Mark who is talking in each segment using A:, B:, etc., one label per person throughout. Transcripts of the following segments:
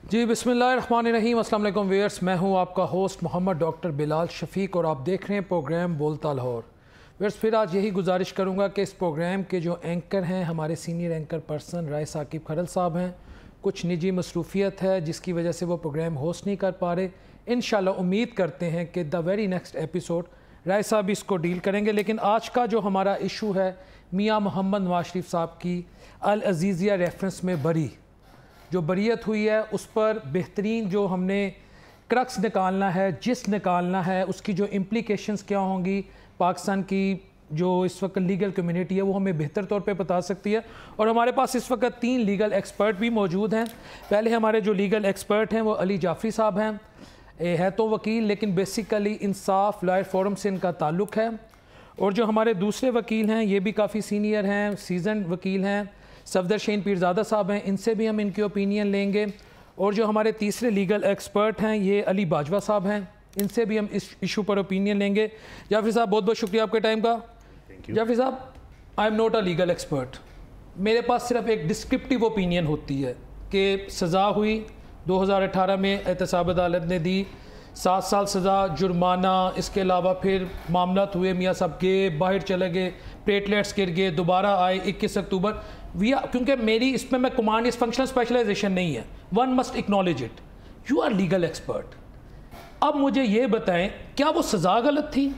A: जी बिस्मिल्लाहिर्रहमानिर्रहीम, अस्सलाम वालेकुम व्यूअर्स। मैं हूं आपका होस्ट मोहम्मद डॉक्टर बिलाल शफीक और आप देख रहे हैं प्रोग्राम बोलता लाहौर। व्यूअर्स, फिर आज यही गुजारिश करूंगा कि इस प्रोग्राम के जो एंकर हैं हमारे senior anchor person Rai Saqib Kharal साहब हैं, कुछ निजी मसरूफियत है जिसकी वजह से वो प्रोग्राम होस्ट नहीं कर पा रहे। इंशाल्लाह उम्मीद करते हैं कि the very next episode Rai साहब इसको डील करेंगे। लेकिन आज का जो हमारा इशू है मियाँ मोहम्मद नवाज शरीफ साहब की अल अजीज़िया रेफरेंस में बरी जो बरीयत हुई है, उस पर बेहतरीन जो हमने क्रक्स निकालना है, जिस निकालना है, उसकी जो इम्प्लीकेशंस क्या होंगी, पाकिस्तान की जो इस वक्त लीगल कम्युनिटी है वो हमें बेहतर तौर पे बता सकती है। और हमारे पास इस वक्त 3 लीगल एक्सपर्ट भी मौजूद हैं। पहले हमारे जो लीगल एक्सपर्ट हैं वो अली जाफरी साहब हैं, है तो वकील लेकिन बेसिकली इंसाफ लॉयर फोरम से इनका ताल्लुक़ है। और जो हमारे दूसरे वकील हैं ये भी काफ़ी सीनियर हैं, सीजन वकील हैं, सफदर शहीन पीरज़ादा साहब हैं, इनसे भी हम इनकी ओपिनियन लेंगे। और जो हमारे तीसरे लीगल एक्सपर्ट हैं ये अली बाजवा साहब हैं, इनसे भी हम इस इशू पर ओपिनियन लेंगे। जाफरी साहब बहुत बहुत शुक्रिया आपके टाइम का। जाफरी साहब, I am not a legal expert, मेरे पास सिर्फ एक डिस्क्रिप्टिव ओपिनियन होती है कि सज़ा हुई 2018 में एहतसाब अदालत ने दी 7 साल सज़ा, जुर्माना, इसके अलावा फिर मामला हुए, मियाँ साहब गए बाहर चले गए, प्लेटलेट्स गिर गए, दोबारा आए 21 अक्टूबर क्योंकि मेरी इसमें मैं कमांड इस फंक्शनल स्पेशलाइजेशन नहीं है, one must acknowledge it, you are legal expert. अब मुझे ये बताएं क्या वो सज़ा गलत थी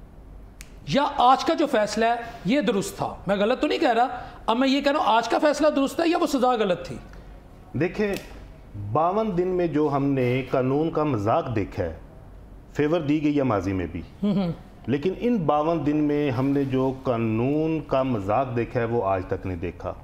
A: या आज का जो फैसला है ये दुरुस्त था? मैं गलत तो नहीं कह रहा, अब मैं ये कह रहा हूँ आज का फैसला दुरुस्त है या वो सज़ा गलत थी?
B: देखें, 52 दिन में जो हमने कानून का मजाक देखा है, फेवर दी गई है माजी में भी, लेकिन इन 52 दिन में हमने जो कानून का मजाक देखा है वो आज तक नहीं देखा।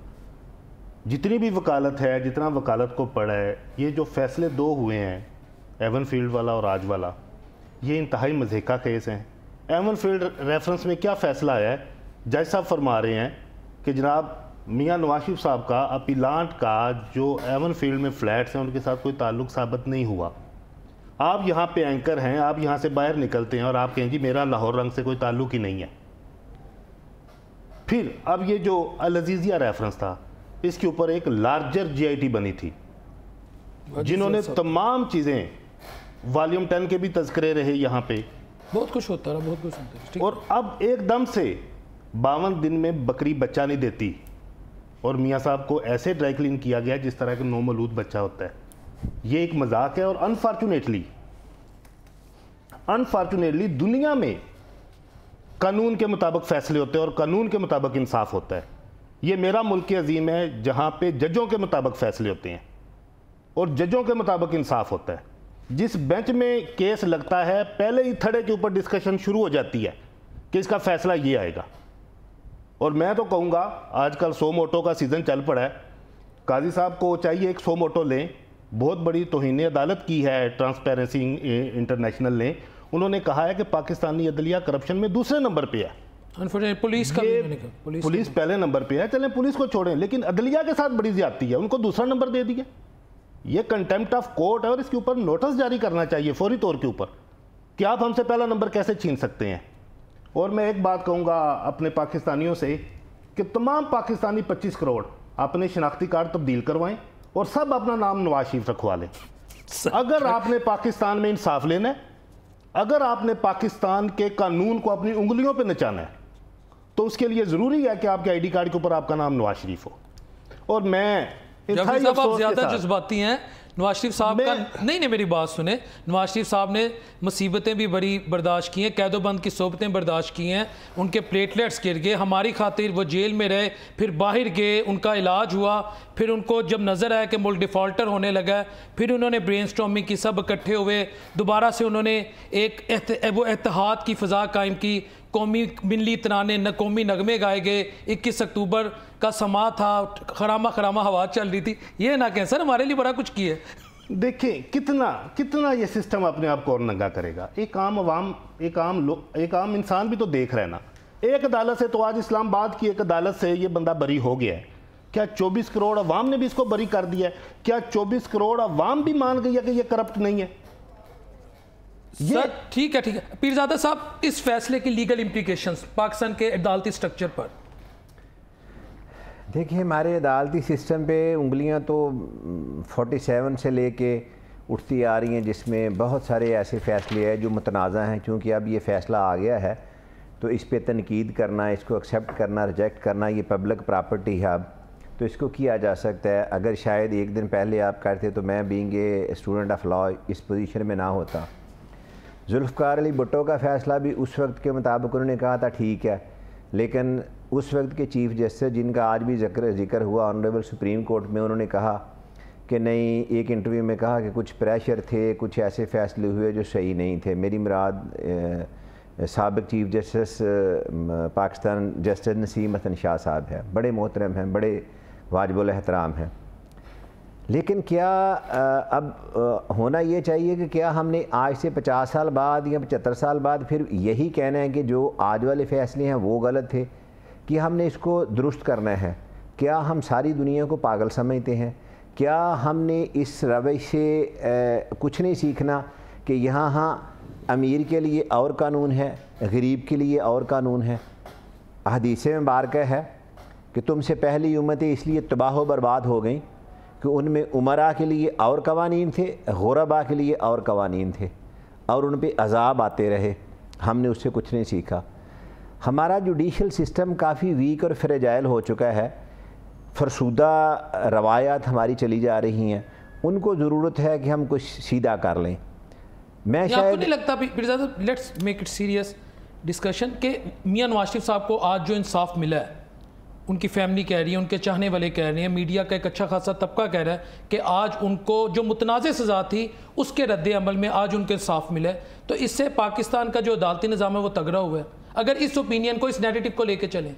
B: जितनी भी वकालत है, जितना वकालत को पड़ा है, ये जो फैसले 2 हुए हैं, एवन फील्ड वाला और आज वाला, ये इंतहाई मज़े का केस हैं। एवन फील्ड रेफरेंस में क्या फ़ैसला आया है? जज साहब फरमा रहे हैं कि जनाब मियाँ नवाज शरीफ साहब का अपीलांट का जो एवन फील्ड में फ्लैट्स हैं उनके साथ कोई ताल्लुक साबित नहीं हुआ। आप यहाँ पे एंकर हैं, आप यहाँ से बाहर निकलते हैं और आप कहें जी मेरा लाहौर रंग से कोई ताल्लुक ही नहीं है। फिर अब ये जो अल अजीज़िया रेफरेंस था, इसके ऊपर एक लार्जर जीआईटी बनी थी जिन्होंने तमाम चीज़ें, वॉल्यूम 10 के भी तज़किरे रहे यहाँ पे,
A: बहुत कुछ होता रहा, बहुत कुछ होता है।
B: और अब एकदम से 52 दिन में बकरी बच्चा नहीं देती और मियाँ साहब को ऐसे ड्राई क्लीन किया गया जिस तरह का नौमौलूद बच्चा होता है। ये एक मजाक है और अनफॉर्चुनेटली दुनिया में कानून के मुताबिक फैसले होते हैं और कानून के मुताबिक इंसाफ होता है। ये मेरा मुल्क अजीम है जहाँ पे जजों के मुताबिक फैसले होते हैं और जजों के मुताबिक इंसाफ होता है। जिस बेंच में केस लगता है पहले ही थड़े के ऊपर डिस्कशन शुरू हो जाती है कि इसका फैसला ये आएगा। और मैं तो कहूँगा आजकल 100 मोटो का सीज़न चल पड़ा है, काजी साहब को चाहिए एक 100 मोटो लें। बहुत बड़ी तौहीन अदालत की है ट्रांसपेरेंसी इंटरनेशनल ने, उन्होंने कहा है कि पाकिस्तानी अदलिया करप्शन में दूसरे नंबर पे है। पुलिस पहले नंबर पे है, चलें पुलिस को छोड़ें, लेकिन अदलिया के साथ बड़ी ज्यादती है, उनको दूसरा नंबर दे दिया। ये कंटेम्प्ट ऑफ कोर्ट है और इसके ऊपर नोटिस जारी करना चाहिए फौरी तौर के ऊपर कि आप हमसे पहला नंबर कैसे छीन सकते हैं। और मैं एक बात कहूँगा अपने पाकिस्तानियों से कि तमाम पाकिस्तानी 25 करोड़ अपने शनाख्ती कार्ड तब्दील करवाएं और सब अपना नाम नवाज शरीफ रखवा लें। अगर आपने पाकिस्तान में इंसाफ लेना है, अगर आपने पाकिस्तान के कानून को अपनी उंगलियों पे नचाना है, तो उसके लिए ज़रूरी है कि आपके आईडी कार्ड के ऊपर आपका नाम नवाज शरीफ हो। और मैं
A: आप ज़्यादा जज्बाती हैं नवाज शरीफ साहब का। नहीं, मेरी बात सुने, नवाज शरीफ साहब ने मुसीबतें भी बड़ी बर्दाश्त की हैं, कैदोबंद की सोबतें बर्दाश्त की हैं, उनके प्लेटलेट्स गिर गए, हमारी खातिर वो जेल में रहे, फिर बाहर गए, उनका इलाज हुआ, फिर उनको जब नज़र आया कि मुल्क डिफ़ॉल्टर होने लगा, फिर उन्होंने ब्रेनस्टॉर्मिंग की, सब इकट्ठे हुए, दोबारा से उन्होंने एक वो इत्तेहाद की फ़ज़ा कायम की, कौमी मिली तराने न कौमी नगमे गाए गए, 21 अक्टूबर का समा था, खरामा हवा चल रही थी। ये ना कहें सर हमारे लिए बड़ा कुछ किए।
B: देखें कितना ये सिस्टम अपने आप को और नंगा करेगा। एक आम इंसान भी तो देख रहे हैं ना। एक अदालत से तो आज इस्लामाबाद की एक अदालत से ये बंदा बरी हो गया है। क्या 24 करोड़ अवाम ने भी इसको बरी कर दिया है? क्या 24 करोड़ अवाम भी मान गई है कि ये करप्ट नहीं है?
A: सर ठीक है पीरज़ादा साहब, इस फैसले की लीगल इम्प्लीकेशंस पाकिस्तान के अदालती स्ट्रक्चर पर।
C: देखिए, हमारे अदालती सिस्टम पे उंगलियां तो 47 से लेके उठती आ रही हैं, जिसमें बहुत सारे ऐसे फ़ैसले हैं जो मुतनाज़ा हैं। चूँकि अब ये फ़ैसला आ गया है तो इस पे तनकीद करना, इसको एक्सेप्ट करना, रिजेक्ट करना, ये पब्लिक प्रॉपर्टी है अब, तो इसको किया जा सकता है। अगर शायद एक दिन पहले आप करते तो मैं being a student of law इस पोजीशन में ना होता। जुल्फ़िकार अली भुट्टो का फ़ैसला भी उस वक्त के मुताबिक उन्होंने कहा था ठीक है, लेकिन उस वक्त के चीफ़ जस्टिस, जिनका आज भी जिक्र हुआ ऑनरेबल सुप्रीम कोर्ट में, उन्होंने कहा कि नहीं, एक इंटरव्यू में कहा कि कुछ प्रेशर थे, कुछ ऐसे फ़ैसले हुए जो सही नहीं थे। मेरी मुराद साबिक़ chief justice Pakistan justice Naseem Hasan Shah साहब है, बड़े मोहतरम हैं, बड़े वाजिबुल एहतराम हैं। लेकिन क्या अब होना ये चाहिए कि क्या हमने आज से 50 साल बाद या 75 साल बाद फिर यही कहना है कि जो आज वाले फ़ैसले हैं वो गलत थे, कि हमने इसको दुरुस्त करना है? क्या हम सारी दुनिया को पागल समझते हैं? क्या हमने इस रवैश से कुछ नहीं सीखना कि यहाँ अमीर के लिए और कानून है, गरीब के लिए और कानून है? हदीस में बारका है कि तुमसे पहली उम्मतें इसलिए तबाह व बर्बाद हो गई कि उनमें उमरा के लिए और कवानीन थे, गुरबा के लिए और कवानीन थे, और उन पर अजाब आते रहे। हमने उससे कुछ नहीं सीखा। हमारा जुडिशल सिस्टम काफ़ी वीक और फ्रेजाइल हो चुका है। फरसूदा रवायात हमारी चली जा रही हैं, उनको ज़रूरत है कि हम कुछ सीधा कर लें। मैं शायद
A: आपको नहीं लगता, let's make it serious discussion, कि मियां नवाज शरीफ साहब को आज जो इंसाफ मिला है, उनकी फैमिली कह रही है, उनके चाहने वाले कह रहे हैं, मीडिया का एक अच्छा खासा तबका कह रहा है कि आज उनको जो मुतनाज़ सज़ा थी उसके रद्द अमल में आज उनको इंसाफ मिला है, तो इससे पाकिस्तान का जो अदालती निज़ाम है वो तगड़ा हुआ है। अगर इस ओपिनियन को, इस नैरेटिव को लेके चलें।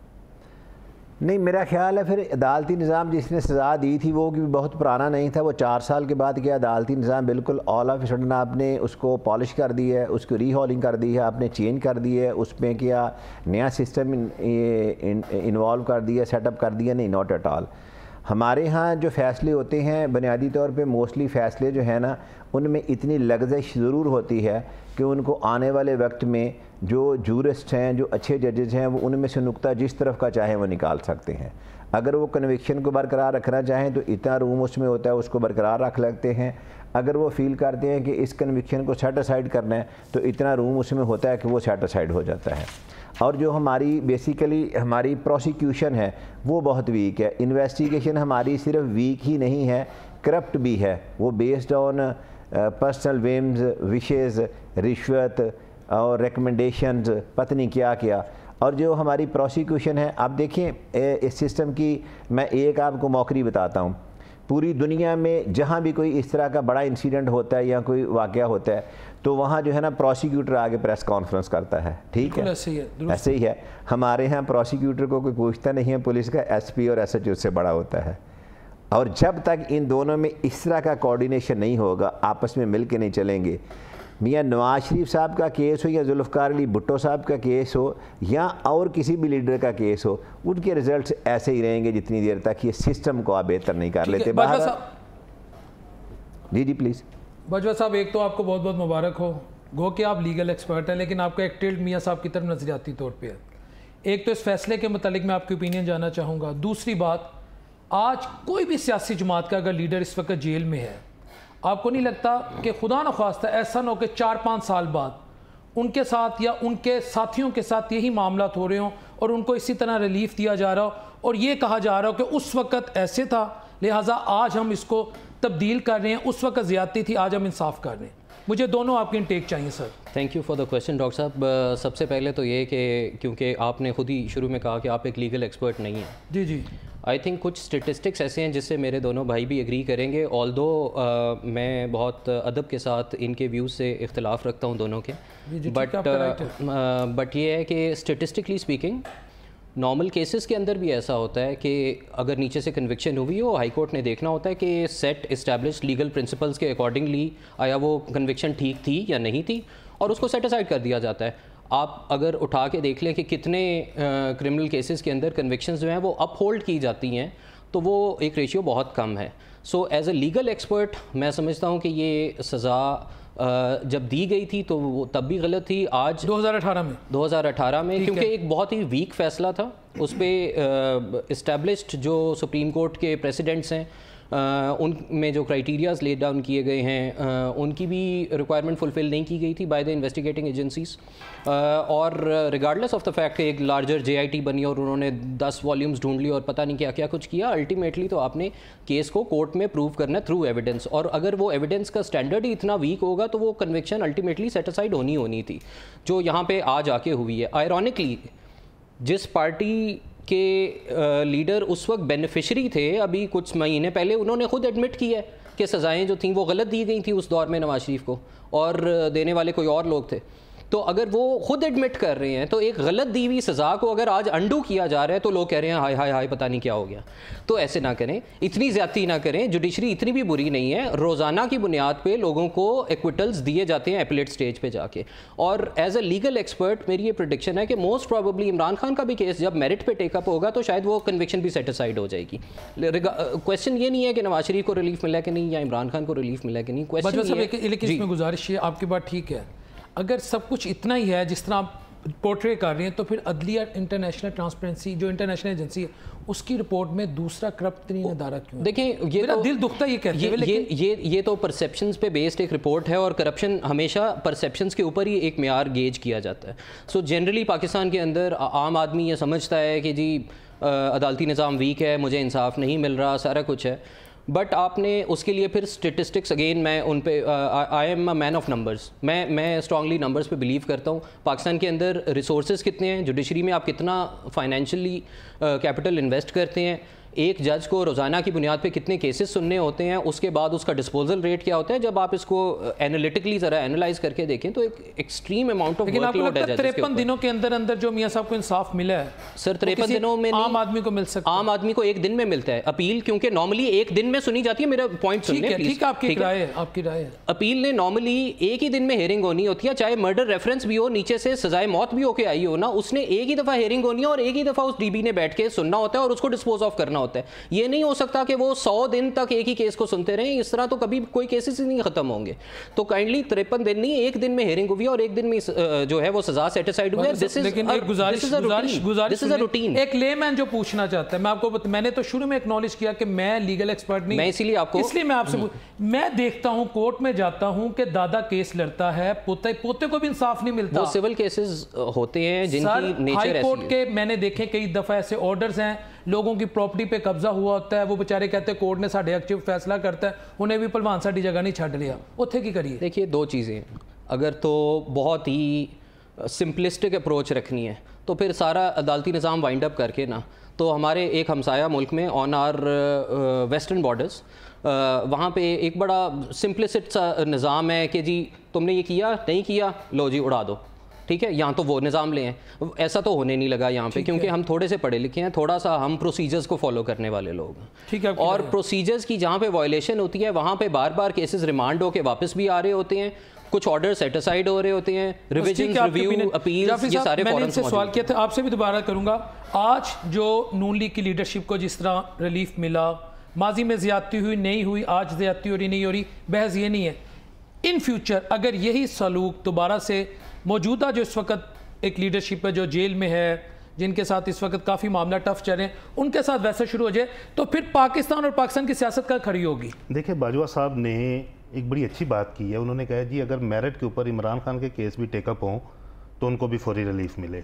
C: नहीं, मेरा ख्याल है फिर अदालती निज़ाम जिसने सज़ा दी थी वो भी बहुत पुराना नहीं था। वो 4 साल के बाद क्या अदालती निज़ाम बिल्कुल ऑल ऑफ सडन आपने उसको पॉलिश कर दिया है, उसको रीहॉलिंग कर दी है, आपने चेंज कर दिया है, उसमें क्या नया सिस्टम इन्वॉल्व कर दिया, सेटअप कर दिया? नहीं, नॉट एट ऑल। हमारे यहाँ जो फ़ैसले होते हैं बुनियादी तौर पे, मोस्टली फ़ैसले जो है ना, उनमें इतनी लग्जश ज़रूर होती है कि उनको आने वाले वक्त में जो जूरिस्ट हैं, जो अच्छे जजेज़ हैं, वो उनमें से नुक्ता जिस तरफ का चाहें वो निकाल सकते हैं। अगर वो कन्विक्शन को बरकरार रखना चाहें तो इतना रूम उसमें होता है, उसको बरकरार रख लगते हैं। अगर वो फील करते हैं कि इस कन्विक्शन को सेट असाइड करना है तो इतना रूम उसमें होता है कि वो सेट असाइड हो जाता है। और जो हमारी बेसिकली हमारी प्रोसिक्यूशन है वो बहुत वीक है। इन्वेस्टिगेशन हमारी सिर्फ वीक ही नहीं है, करप्ट भी है। वो based on personal whims, wishes, रिश्वत और रिकमेंडेशंस, पता नहीं क्या क्या। और जो हमारी प्रोसिक्यूशन है, आप देखें इस सिस्टम की, मैं एक आपको मौकरी बताता हूँ। पूरी दुनिया में जहाँ भी कोई इस तरह का बड़ा इंसिडेंट होता है या कोई वाक़या होता है तो वहाँ जो है ना प्रोसिक्यूटर आगे प्रेस कॉन्फ्रेंस करता है, ठीक है? ऐसे ही है। हमारे यहाँ प्रोसिक्यूटर को कोई पूछता नहीं है, पुलिस का एसपी और एसएचओ से बड़ा होता है। और जब तक इन दोनों में इस तरह का कोऑर्डिनेशन नहीं होगा, आपस में मिल के नहीं चलेंगे, मियां नवाज शरीफ साहब का केस हो या जुल्फ़िकार अली भुट्टो साहब का केस हो या और किसी भी लीडर का केस हो, उनके रिजल्ट्स ऐसे ही रहेंगे जितनी देर तक ये सिस्टम को आप बेहतर नहीं कर लेते। जी जी प्लीज़।
A: बाजवा साहब, एक तो आपको बहुत बहुत मुबारक हो, गो कि आप लीगल एक्सपर्ट हैं, लेकिन आपका एक टिल्ट मियाँ साहब की तरफ नज़रियाती तौर पे है। एक तो इस फैसले के मतलब मैं आपकी ओपिनियन जानना चाहूँगा। दूसरी बात, आज कोई भी सियासी जमात का अगर लीडर इस वक्त जेल में है, आपको नहीं लगता कि खुदा न ख्वास्ता ऐसा न हो कि 4-5 साल बाद उनके साथ या उनके साथियों के साथ यही मामला हो रहे हों और उनको इसी तरह रिलीफ दिया जा रहा हो और ये कहा जा रहा हो कि उस वक़्त ऐसे था लिहाजा आज हम इसको तब्दील कर रहे हैं, उस वक्त ज़्यादती थी, आज हम इंसाफ कर रहे हैं? मुझे दोनों आपके इंटेक चाहिए sir.
D: Thank you for the question doctor साहब। सबसे पहले तो ये कि क्योंकि आपने खुद ही शुरू में कहा कि आप एक लीगल एक्सपर्ट नहीं हैं। जी जी। आई थिंक कुछ स्टेटिस्टिक्स ऐसे हैं जिससे मेरे दोनों भाई भी एग्री करेंगे, ऑल्दो मैं बहुत अदब के साथ इनके व्यूज़ से इख्तलाफ रखता हूँ दोनों के, बट ये है कि स्टेटिस्टिकली स्पीकिंग नॉर्मल केसेस के अंदर भी ऐसा होता है कि अगर नीचे से कन्विक्शन हुई हो, हाई कोर्ट ने देखना होता है कि सेट इस्टेब्लिश्ड लीगल प्रिंसिपल्स के अकॉर्डिंगली आया वो कन्विक्शन ठीक थी या नहीं थी, और उसको सेट असाइड कर दिया जाता है। आप अगर उठा के देख लें कि कितने क्रिमिनल केसेस के अंदर कन्विक्शंस जो हैं वो अपहोल्ड की जाती हैं, तो वो एक रेशियो बहुत कम है। So as a legal expert मैं समझता हूँ कि ये सज़ा जब दी गई थी तो वो तब भी गलत थी। आज 2018 में क्योंकि एक बहुत ही वीक फैसला था, उस पर इस्टेब्लिश्ड जो सुप्रीम कोर्ट के प्रेसिडेंट्स हैं उनमें जो क्राइटेरियाज ले डाउन किए गए हैं उनकी भी रिक्वायरमेंट फुलफ़िल नहीं की गई थी बाय द इन्वेस्टिगेटिंग एजेंसीज। और रिगार्डलेस ऑफ द फैक्ट कि एक लार्जर JIT बनी और उन्होंने 10 वॉल्यूम्स ढूंढ ली और पता नहीं क्या क्या कुछ किया, अल्टीमेटली तो आपने केस को कोर्ट में प्रूव करना है थ्रू एविडेंस, और अगर वो एविडेंस का स्टैंडर्ड ही इतना वीक होगा तो वो कन्विक्शन अल्टीमेटली सेटिसाइड होनी थी, जो यहाँ पे आज आके हुई है। आयरॉनिकली जिस पार्टी के लीडर उस वक्त बेनिफिशरी थे, अभी कुछ महीने पहले उन्होंने खुद एडमिट किया है कि सज़ाएं जो थी वो गलत दी गई थी उस दौर में नवाज शरीफ को, और देने वाले कोई और लोग थे। तो अगर वो खुद एडमिट कर रहे हैं तो एक गलत दी हुई सज़ा को अगर आज अंडू किया जा रहा है तो लोग कह रहे हैं हाय हाय हाय पता नहीं क्या हो गया। तो ऐसे ना करें, इतनी ज़्यादती ना करें, जुडिशरी इतनी भी बुरी नहीं है। रोज़ाना की बुनियाद पे लोगों को एक्विटल्स दिए जाते हैं एपीलेट स्टेज पे जाके, और एज अ लीगल एक्सपर्ट मेरी ये प्रेडिक्शन है कि मोस्ट प्रॉबेबली इमरान खान का भी केस जब मेरिट पे टेकअप होगा तो शायद वो कन्विक्शन भी सेटिसाइड हो जाएगी। क्वेश्चन ये नहीं है कि नवाज शरीफ को रिलीफ मिला कि नहीं या इमरान खान को रिलीफ मिला कि नहीं, क्वेश्चन
A: लेकिन इसमें गुजारिश है, आपकी बात ठीक है, अगर सब कुछ इतना ही है जिस तरह आप पोर्ट्रे कर रहे हैं तो फिर अदलिया इंटरनेशनल ट्रांसपेरेंसी जो इंटरनेशनल एजेंसी है उसकी रिपोर्ट में दूसरा करप्ट तरीन अदारा क्यों?
D: देखें, ये
A: मेरा दिल दुखता ये कहते हुए, लेकिन
D: ये तो परसेप्शंस पे बेस्ड एक रिपोर्ट है, और करप्शन हमेशा परसेप्शंस के ऊपर ही एक मेयार गेज किया जाता है। सो जनरली पाकिस्तान के अंदर आम आदमी ये समझता है कि जी अदालती निज़ाम वीक है, मुझे इंसाफ नहीं मिल रहा, सारा कुछ है, बट आपने उसके लिए फिर स्टेटिस्टिक्स अगेन मैं उन पे I am a man of numbers, मैं स्ट्रांगली नंबर्स पे बिलीव करता हूँ। पाकिस्तान के अंदर रिसोर्सेज कितने हैं, जुडिशरी में आप कितना फाइनेंशियली कैपिटल इन्वेस्ट करते हैं, एक जज को रोज़ाना की बुनियाद पे कितने केसेस सुनने होते हैं, उसके बाद उसका डिस्पोजल रेट क्या होता है, जब आप इसको एनालिटिकली ज़रा एनालाइज करके देखें तो एक एक्सट्रीम अमाउंट ऑफ वर्कलोड है।
A: 53 दिनों के अंदर अंदर जो मियां साहब को इंसाफ मिला है
D: सर, 53 दिनों में
A: आम आदमी को मिल सकता है,
D: आम आदमी को एक दिन में मिलता है अपील, क्योंकि नॉर्मली एक दिन में सुनी जाती है। मेरा पॉइंट सुनिए प्लीज।
A: ठीक है, आपकी राय है।
D: अपील ने नॉर्मली एक ही दिन में हेयरिंग होनी होती है, चाहे मर्डर रेफरेंस भी हो, नीचे से सजाए मौत भी होके आई हो ना, उसने एक ही दफ़ा हेयरिंग होनी है और एक ही दफ़ा उस DB ने बैठ के सुनना होता है और उसको डिस्पोज ऑफ करना होता है। ये नहीं हो सकता कि वो 100 दिन तक एक ही केस को सुनते रहें, इस तरह तो कभी कोई केसेस ही नहीं खत्म होंगे। तो काइंडली 53 दिन नहीं, एक दिन में हेयरिंग हुई और एक दिन में जो है वो सजा सेटिसाइड हुई है।
A: लेकिन एक गुजारिश रूटीन, एक लेमैन जो पूछना चाहता है, मैं आपको, मैंने तो शुरू में एक्नॉलेज किया कि मैं लीगल एक्सपर्ट नहीं,
D: मैं इसीलिए आपको,
A: इसलिए मैं आपसे मैं देखता हूं कोर्ट में जाता हूं कि दादा केस लड़ता है, पोते को भी इंसाफ नहीं मिलता।
D: वो सिविल केसेस होते हैं जिनकी नेचर
A: हाई कोर्ट के मैंने देखे कई दफा ऐसे ऑर्डर्स हैं, लोगों की प्रॉपर्टी पे कब्जा हुआ होता है, वो बेचारे कहते हैं कोर्ट ने साढ़े हक फैसला करता है, उन्हें भी भलवान साड़ी जगह नहीं छड़ लिया, उत्थे की करिए।
D: देखिए, दो चीज़ें, अगर तो बहुत ही सिंपलिस्टिक अप्रोच रखनी है तो फिर सारा अदालती निज़ाम वाइंड अप करके ना, तो हमारे एक हमसाया मुल्क में ऑन आर वेस्टर्न बॉर्डर्स वहाँ पे एक बड़ा सिंपलिसिट सा निज़ाम है कि जी तुमने ये किया नहीं किया, लो जी उड़ा दो, ठीक है। यहाँ तो वो निज़ाम ले हैं, ऐसा तो होने नहीं लगा यहाँ पे, क्योंकि हम थोड़े से पढ़े लिखे हैं, थोड़ा सा हम प्रोसीजर्स को फॉलो करने वाले लोग,
A: ठीक है।
D: और प्रोसीजर्स की जहाँ पे वायलेशन होती है वहाँ पे बार बार केसेस रिमांड होके वापस भी आ रहे होते हैं, कुछ ऑर्डर सेटिसाइड हो रहे होते हैं, रिविजन, रिव्यू, अपील्स, ये सारे
A: मैंने इनसे सवाल किया था, आपसे भी दोबारा करूँगा। आज जो नून लीग की लीडरशिप को जिस तरह रिलीफ मिला, माजी में ज़्यादती हुई नहीं हुई, आज ज़्यादती हो रही नहीं हो रही, बहस ये नहीं है। इन फ्यूचर अगर यही सलूक दोबारा से मौजूदा जो इस वक्त एक लीडरशिप है जो जेल में है, जिनके साथ इस वक्त काफ़ी मामला टफ चल रहे हैं, उनके साथ वैसा शुरू हो जाए तो फिर पाकिस्तान और पाकिस्तान की सियासत कल खड़ी होगी।
B: देखिए, बाजवा साहब ने एक बड़ी अच्छी बात की है, उन्होंने कहा जी अगर मेरिट के ऊपर इमरान खान के केस भी टेकअप हों तो उनको भी फौरी रिलीफ मिले,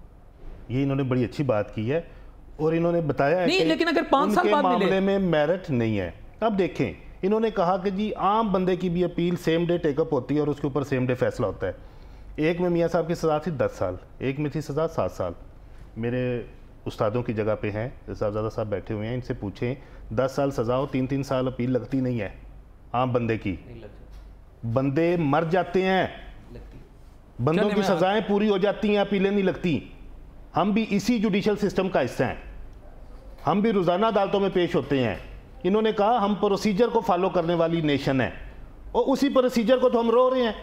B: ये इन्होंने बड़ी अच्छी बात की है। और इन्होंने बताया है
A: नहीं, लेकिन अगर 5 साल बाद
B: मामले में मेरिट नहीं है। अब देखें, इन्होंने कहा कि जी आम बंदे की भी अपील सेम डे टेकअप होती है और उसके ऊपर सेम डे फैसला होता है। एक में मियाँ साहब की सज़ा थी 10 साल, एक में थी सज़ा 7 साल। मेरे उस्तादों की जगह पे हैं, साहबजादा साहब बैठे हुए हैं, इनसे पूछें 10 साल सज़ा हो, 3-3 साल अपील लगती नहीं है आम बंदे की, बंदे मर जाते हैं, बंदों की सज़ाएं पूरी हो जाती हैं, अपीलें नहीं लगती। हम भी इसी जुडिशल सिस्टम का हिस्सा हैं, हम भी रोज़ाना अदालतों में पेश होते हैं। इन्होंने कहा हम प्रोसीजर को फॉलो करने वाली नेशन है और उसी प्रोसीजर को तो हम रो रहे हैं।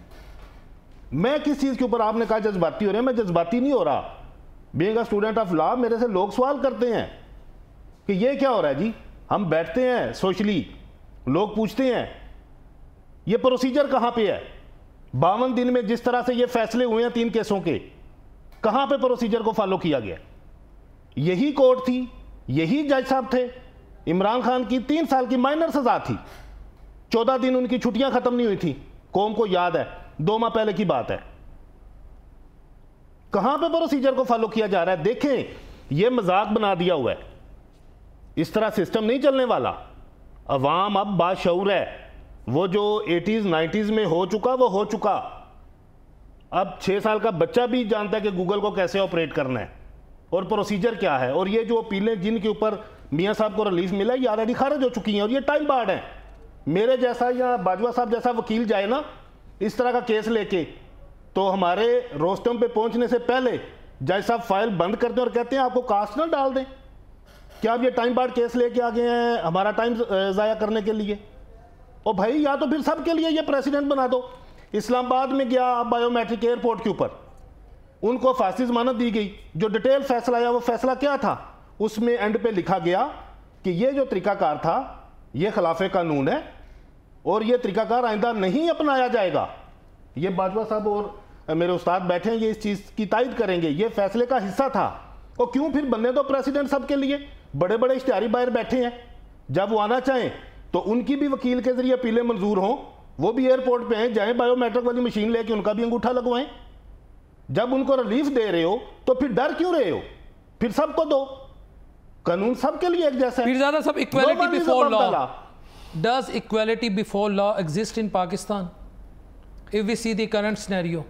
B: मैं किस चीज़ के ऊपर, आपने कहा जज्बाती हो रहे हैं, मैं जज्बाती नहीं हो रहा। Being a student of law मेरे से लोग सवाल करते हैं कि ये क्या हो रहा है जी। हम बैठते हैं सोशली, लोग पूछते हैं ये प्रोसीजर कहां पे है? 52 दिन में जिस तरह से ये फैसले हुए हैं 3 केसों के, कहां पे प्रोसीजर को फॉलो किया गया? यही कोर्ट थी, यही जज साहब थे। इमरान खान की 3 साल की माइनर सजा थी, 14 दिन उनकी छुट्टियां खत्म नहीं हुई थी, कौम को याद है, 2 माह पहले की बात है। कहां पे प्रोसीजर को फॉलो किया जा रहा है? देखें, यह मजाक बना दिया हुआ है, इस तरह सिस्टम नहीं चलने वाला। अवाम अब बाशऊर है, वो जो 80s 90s में हो चुका वो हो चुका। अब 6 साल का बच्चा भी जानता है कि गूगल को कैसे ऑपरेट करना है और प्रोसीजर क्या है। और ये जो अपीलें जिनके ऊपर मियां साहब को रिलीफ मिला ये ऑलरेडी खारिज हो चुकी हैं और ये टाइम बार्ड है। मेरे जैसा या बाजवा साहब जैसा वकील जाए ना इस तरह का केस लेके, तो हमारे रोस्टम पे पहुंचने से पहले जज साहब फाइल बंद करते हैं और कहते हैं आपको कास्ट ना डाल दें। क्या आप ये टाइम बार्ड केस लेके आ गए हैं हमारा टाइम ज़ाया करने के लिए? और भाई या तो फिर सबके लिए ये प्रेसिडेंट बना दो। इस्लामाबाद में गया बायोमेट्रिक एयरपोर्ट के ऊपर, उनको फांसी जमानत दी गई। जो डिटेल फैसला आया वो फैसला क्या था? उसमें एंड पे लिखा गया कि ये जो तरीकाकार था ये खिलाफे कानून है और ये तरीकाकार आइंदा नहीं अपनाया जाएगा। ये बाजवा साहब और मेरे उस्ताद बैठे हैं, ये इस चीज़ की तायद करेंगे, ये फैसले का हिस्सा था। और क्यों फिर बनने दो प्रेसिडेंट सबके लिए? बड़े बड़े इश्तिहारी बाहर बैठे हैं, जब वो आना चाहें तो उनकी भी वकील के जरिए अपीलें मंजूर हों, वो भी एयरपोर्ट पे आए, जाएं बायोमेट्रिक वाली मशीन लेके उनका भी अंगूठा लगवाएं। जब उनको रिलीफ दे रहे हो तो फिर डर क्यों रहे हो? फिर सबको दो, कानून सबके लिए एक जैसा है।
A: पीरजादा साहब, equality before law, does equality before law exist in Pakistan if we see the current scenario?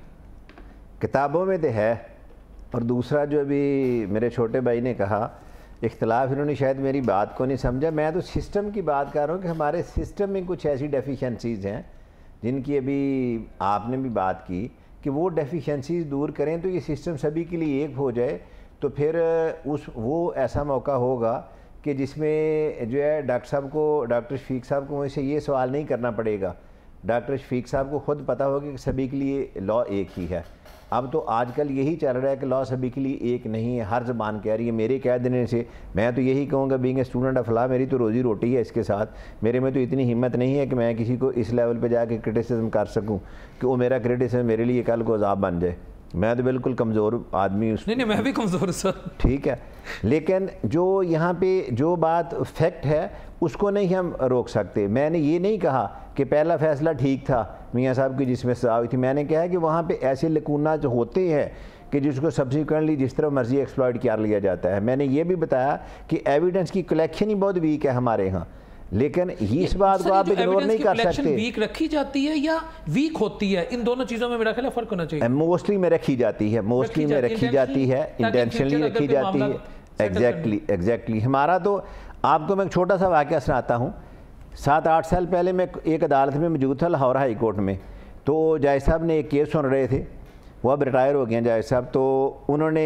C: किताबों में तो है, और दूसरा जो अभी मेरे छोटे भाई ने कहा इख्तलाफ, इन्होंने शायद मेरी बात को नहीं समझा। मैं तो सिस्टम की बात कर रहा हूँ कि हमारे सिस्टम में कुछ ऐसी डेफिशिएंसीज़ हैं जिनकी अभी आपने भी बात की कि वो डेफिशिएंसीज़ दूर करें तो ये सिस्टम सभी के लिए एक हो जाए, तो फिर वो ऐसा मौका होगा कि जिसमें जो है डॉक्टर शफीक साहब को मुझसे ये सवाल नहीं करना पड़ेगा। डॉक्टर शफीक साहब को ख़ुद पता होगा कि सभी के लिए लॉ एक ही है। अब तो आजकल यही चल रहा है कि लॉ सभी के लिए एक नहीं है, हर ज़बान कह रही है। मेरे कह देने से मैं तो यही कहूँगा, being a student of law मेरी तो रोज़ी रोटी है इसके साथ, मेरे में तो इतनी हिम्मत नहीं है कि मैं किसी को इस लेवल पे जाके क्रिटिसिज्म कर सकूँ कि वो मेरा क्रिटिसिज्म मेरे लिए कल को अज़ाब बन जाए। मैं तो बिल्कुल कमज़ोर आदमी।
A: नहीं, मैं भी कमज़ोर सर।
C: ठीक है, लेकिन जो यहाँ पे जो बात फैक्ट है उसको नहीं हम रोक सकते। मैंने ये नहीं कहा कि पहला फ़ैसला ठीक था मियाँ साहब की जिसमें सजा हुई थी। मैंने कहा कि वहाँ पे ऐसे लकूना जो होते हैं कि जिसको सब्सिक्वेंटली जिस तरह मर्जी एक्सप्लॉइट कर लिया जाता है। मैंने ये भी बताया कि एविडेंस की कलेक्शन ही बहुत वीक है हमारे यहाँ, लेकिन इस बात को आप इग्नोर नहीं कर सकते।
A: वीक रखी जाती है या वीक होती है? इन दोनों चीज़ों में मेरा ख्याल है फ़र्क होना चाहिए।
C: मोस्टली में रखी जाती है, मोस्टली में रखी जाती है, इंटेंशनली रखी जाती है। एग्जैक्टली। हमारा तो आपको मैं एक छोटा सा वाक़या सुनाता हूँ। 7-8 साल पहले मैं एक अदालत में मौजूद था लाहौर हाई कोर्ट में। तो जज साहब ने एक केस सुन रहे थे, वो अब रिटायर हो गए हैं जज साहब। तो उन्होंने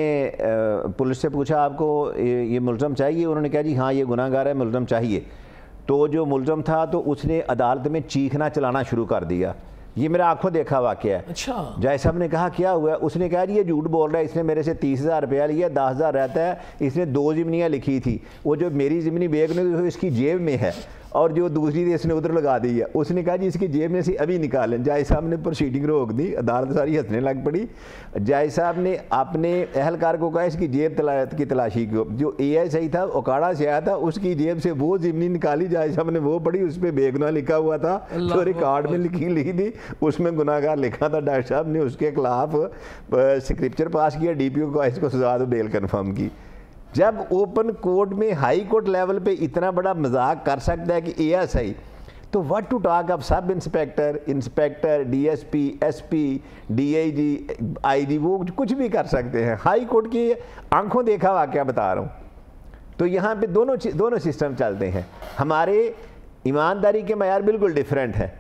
C: पुलिस से पूछा आपको ये मुलज़म चाहिए? उन्होंने कहा जी हाँ ये गुनाहगार है, मुलज़म चाहिए। तो जो मुलज़म था तो उसने अदालत में चीखना चलाना शुरू कर दिया। ये मेरा आंखों देखा वाक़या है।
A: अच्छा।
C: जज साहब ने कहा क्या हुआ? उसने कहा जी ये झूठ बोल रहा है, इसने मेरे से 30,000 रुपया लिया, 10,000 रहता है, इसने 2 ज़िमनियाँ लिखी थी, वो जो मेरी ज़िमनी बेग ने इसकी जेब में है और जो दूसरी थी इसने उधर लगा दी है। उसने कहा जी इसकी जेब में से अभी निकालें। जज साहब ने प्रोसीडिंग रोक दी, अदालत सारी हंसने लग पड़ी। जज साहब ने अपने अहलकार को कहा इसकी जेब की तलाशी को। जो ASI था ओकाड़ा से आया था, उसकी जेब से वो ज़िमनी निकाली, जज साहब ने वो पढ़ी, उस पर बेगुनाह लिखा हुआ था, तो रिकॉर्ड में लिखी थी, उसमें गुनाहगार लिखा था। डॉक्टर साहब ने उसके खिलाफ स्क्रिप्चर पास किया, DPO को इसको सजा दो, बेल कन्फर्म की। जब ओपन कोर्ट में हाई कोर्ट लेवल पे इतना बड़ा मजाक कर सकता है कि ASI, तो what to talk of sub inspector, DSP, SP, DIG, IG, वो कुछ भी कर सकते हैं। हाई कोर्ट की आंखों देखा वाक़या बता रहा हूँ। तो यहाँ पे दोनों सिस्टम चलते हैं। हमारे ईमानदारी के मयार बिल्कुल डिफरेंट है,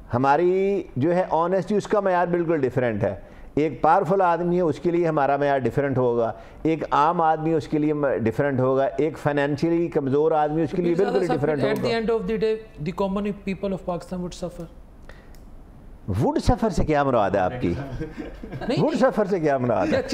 C: हमारी जो है ऑनेस्टी उसका मयार बिल्कुल डिफरेंट है। एक पावरफुल आदमी है उसके लिए हमारा मयार डिफरेंट होगा, एक आम आदमी उसके लिए डिफरेंट होगा, एक फाइनेंशियली कमज़ोर आदमी उसके लिए बिल्कुल डिफरेंट होगा।
A: At the end of the day, the common people of Pakistan would suffer.
C: Would suffer से क्या मुराद है आपकी? वुड सफ़र से क्या मुराद है?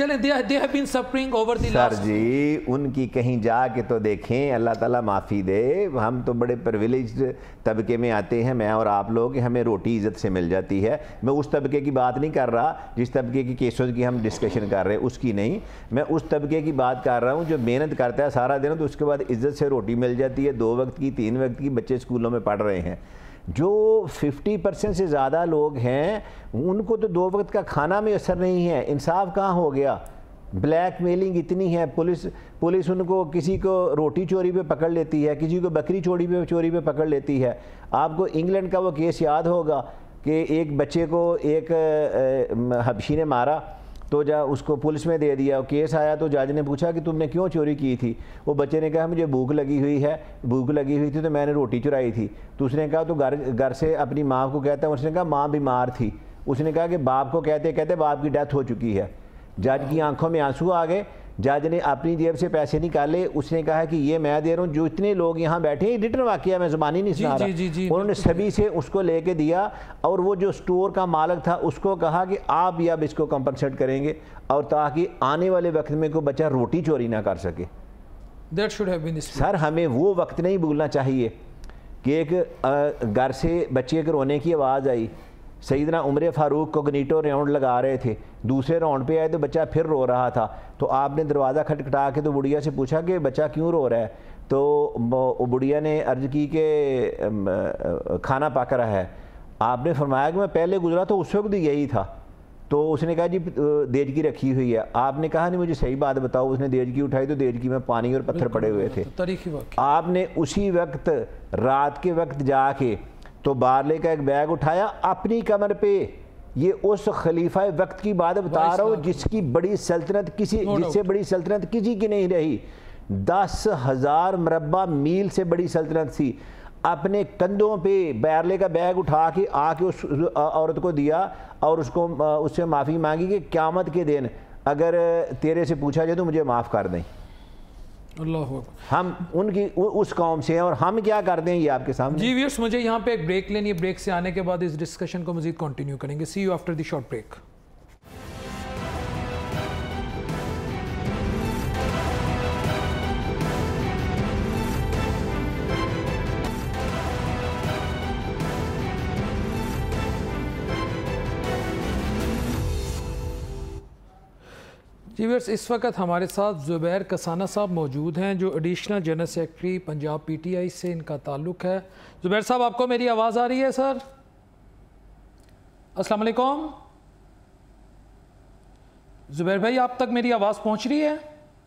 C: सर जी, उनकी कहीं जाके तो देखें, अल्लाह ताला माफ़ी दे। हम तो बड़े प्रिविलेज्ड तबके में आते हैं, मैं और आप लोग, हमें रोटी इज़्ज़त से मिल जाती है। मैं उस तबके की बात नहीं कर रहा जिस तबके की केसों की हम डिस्कशन कर रहे हैं, उसकी नहीं। मैं उस तबके की बात कर रहा हूँ जो मेहनत करता है सारा दिन, तो उसके बाद इज़्ज़त से रोटी मिल जाती है, 2 वक्त की 3 वक्त की, बच्चे स्कूलों में पढ़ रहे हैं। जो 50% से ज़्यादा लोग हैं उनको तो 2 वक्त का खाना में असर नहीं है। इंसाफ कहाँ हो गया? ब्लैकमेलिंग इतनी है, पुलिस उनको, किसी को रोटी चोरी पे पकड़ लेती है, किसी को बकरी चोरी पे पकड़ लेती है। आपको इंग्लैंड का वो केस याद होगा कि एक बच्चे को एक हबशी ने मारा, तो उसको पुलिस में दे दिया। केस आया तो जज ने पूछा कि तुमने क्यों चोरी की थी? वो बच्चे ने कहा मुझे भूख लगी हुई थी तो मैंने रोटी चुराई थी। तो उसने कहा तो घर से अपनी माँ को कहता है। उसने कहा माँ बीमार थी। उसने कहा कि बाप को कहते बाप की डेथ हो चुकी है। जज की आंखों में आंसू आ गए। जज ने अपनी जेब से पैसे निकाले। उसने कहा कि ये मैं दे रहा हूँ, जो इतने लोग यहाँ बैठे हैं, रिटर्न वाकया, मैं ज़ुबानी नहीं सुना रहा। उन्होंने सभी से उसको लेके दिया और वो जो स्टोर का मालिक था उसको कहा कि आप भी अब इसको कंपनसेट करेंगे, और ताकि आने वाले वक्त में कोई बच्चा रोटी चोरी ना कर सके।
A: That should have been
C: sir, हमें वो वक्त नहीं भूलना चाहिए कि एक घर से बच्चे के रोने की आवाज़ आई। सईदना उमर फ़ारूक को गनीटो राउंड लगा रहे थे, दूसरे राउंड पे आए तो बच्चा फिर रो रहा था। तो आपने दरवाज़ा खटखटा के तो बुढ़िया से पूछा कि बच्चा क्यों रो रहा है? तो बुढ़िया ने अर्ज़ की कि खाना पक रहा है। आपने फरमाया कि मैं पहले गुजरा तो उस वक्त यही था। तो उसने कहा जी देजकी रखी हुई है। आपने कहा नहीं मुझे सही बात बताओ। उसने देजकी उठाई तो देजकी में पानी और पत्थर पड़े हुए थे। आपने उसी वक्त रात के वक्त जाके तो बारले का एक बैग उठाया अपनी कमर पे। ये उस खलीफा वक्त की बात बता रहा हूँ जिसकी बड़ी सल्तनत जिससे बड़ी सल्तनत किसी की नहीं रही। 10,000 मरबा मील से बड़ी सल्तनत थी। अपने कंधों पे बैरले का बैग उठा के आके उस औरत को दिया और उससे माफ़ी मांगी कि क़यामत के दिन अगर तेरे से पूछा जाए तो मुझे माफ़ कर दें।
A: अल्लाह,
C: हम उनकी उस कौम से हैं और हम क्या करते हैं ये आपके सामने।
A: जी व्यूअर्स, मुझे यहाँ पे एक ब्रेक लेनी है। ब्रेक से आने के बाद इस डिस्कशन को मजीद कंटिन्यू करेंगे। See you after the short break. जी व्यूअर्स, इस वक्त हमारे साथ ज़ुबैर कसाना साहब मौजूद हैं जो additional general secretary Punjab PTI से इनका ताल्लुक़ है। ज़ुबैर साहब, आपको मेरी आवाज़ आ रही है सर? अस्सलाम वालेकुम। ज़ुबैर भाई, आप तक मेरी आवाज़ पहुंच रही है?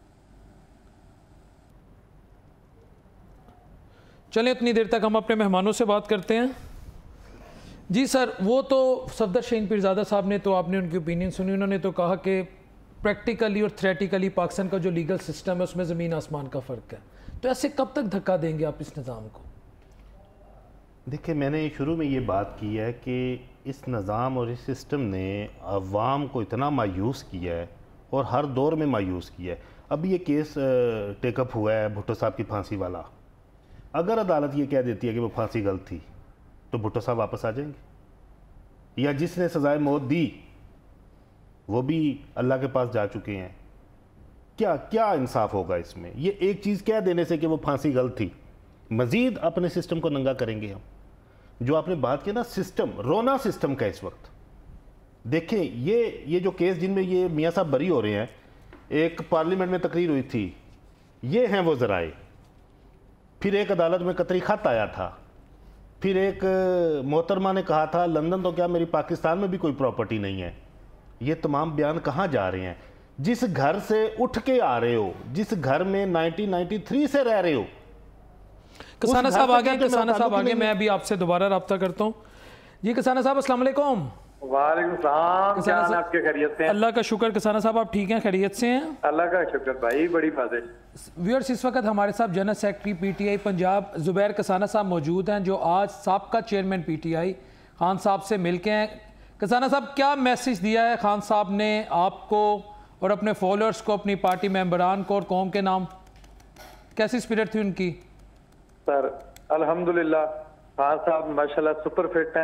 A: चलें, उतनी देर तक हम अपने मेहमानों से बात करते हैं। जी सर, वो तो सफदर शहीन पीरज़ादा साहब ने तो आपने उनकी ओपिनियन सुनी। उन्होंने तो कहा कि प्रैक्टिकली और थ्रेटिकली पाकिस्तान का जो लीगल सिस्टम है उसमें ज़मीन आसमान का फ़र्क है। तो ऐसे कब तक धक्का देंगे आप इस निज़ाम को?
B: देखिए, मैंने शुरू में ये बात की है कि इस निज़ाम और इस सिस्टम ने अवाम को इतना मायूस किया है और हर दौर में मायूस किया है। अभी ये केस टेकअप हुआ है भुट्टो साहब की फांसी वाला। अगर अदालत ये कह देती है कि वो फांसी गलत थी तो भुट्टो साहब वापस आ जाएंगे, या जिसने सजाए मौत दी वो भी अल्लाह के पास जा चुके हैं। क्या इंसाफ होगा इसमें? ये एक चीज़ कह देने से कि वो फांसी गलत थी, मज़ीद अपने सिस्टम को नंगा करेंगे हम। जो आपने बात की ना, सिस्टम रोना सिस्टम का इस वक्त देखें। ये जो केस जिनमें ये मियाँ साहब बरी हो रहे हैं, एक पार्लियामेंट में तकरीर हुई थी, ये हैं वो ज़राए। फिर एक अदालत में कतरी खत आया था। फिर एक मोहतरमा ने कहा था लंदन तो क्या मेरी पाकिस्तान में भी कोई प्रॉपर्टी नहीं है। ये तमाम बयान कहाँ जा रहे हैं? जिस घर से उठ के आ रहे हो, जिस घर में 1993 से रह रहे हो।
A: कसाना साहब आ गए। कसाना साहब आ गए, मैं अभी आपसे दोबारा रब्ता करता हूँ। जी कसाना साहब, अस्सलाम वालेकुम।
E: वालेकुम सलाम। क्या हाल आपके? खैरियत से?
A: अल्लाह का शुक्र। कसाना साहब, आप ठीक हैं? खैरियत से हैं?
E: अल्लाह का शुक्र भाई, बड़ी फाजिल।
A: व्यूअर्स, इस वक्त हमारे साथ general secretary PTI Punjab Zubair Kasana साहब मौजूद हैं जो आज साबका चेयरमैन PTI खान साहब से मिल के हैं। कसाना साहब, क्या मैसेज दिया है खान साहब ने आपको और अपने फॉलोअर्स को, अपनी पार्टी मेंबरान को और कौम के नाम? कैसी स्पिरिट थी उनकी?
E: सर अल्हम्दुलिल्लाह, खान साहब माशाल्लाह सुपर फिट हैं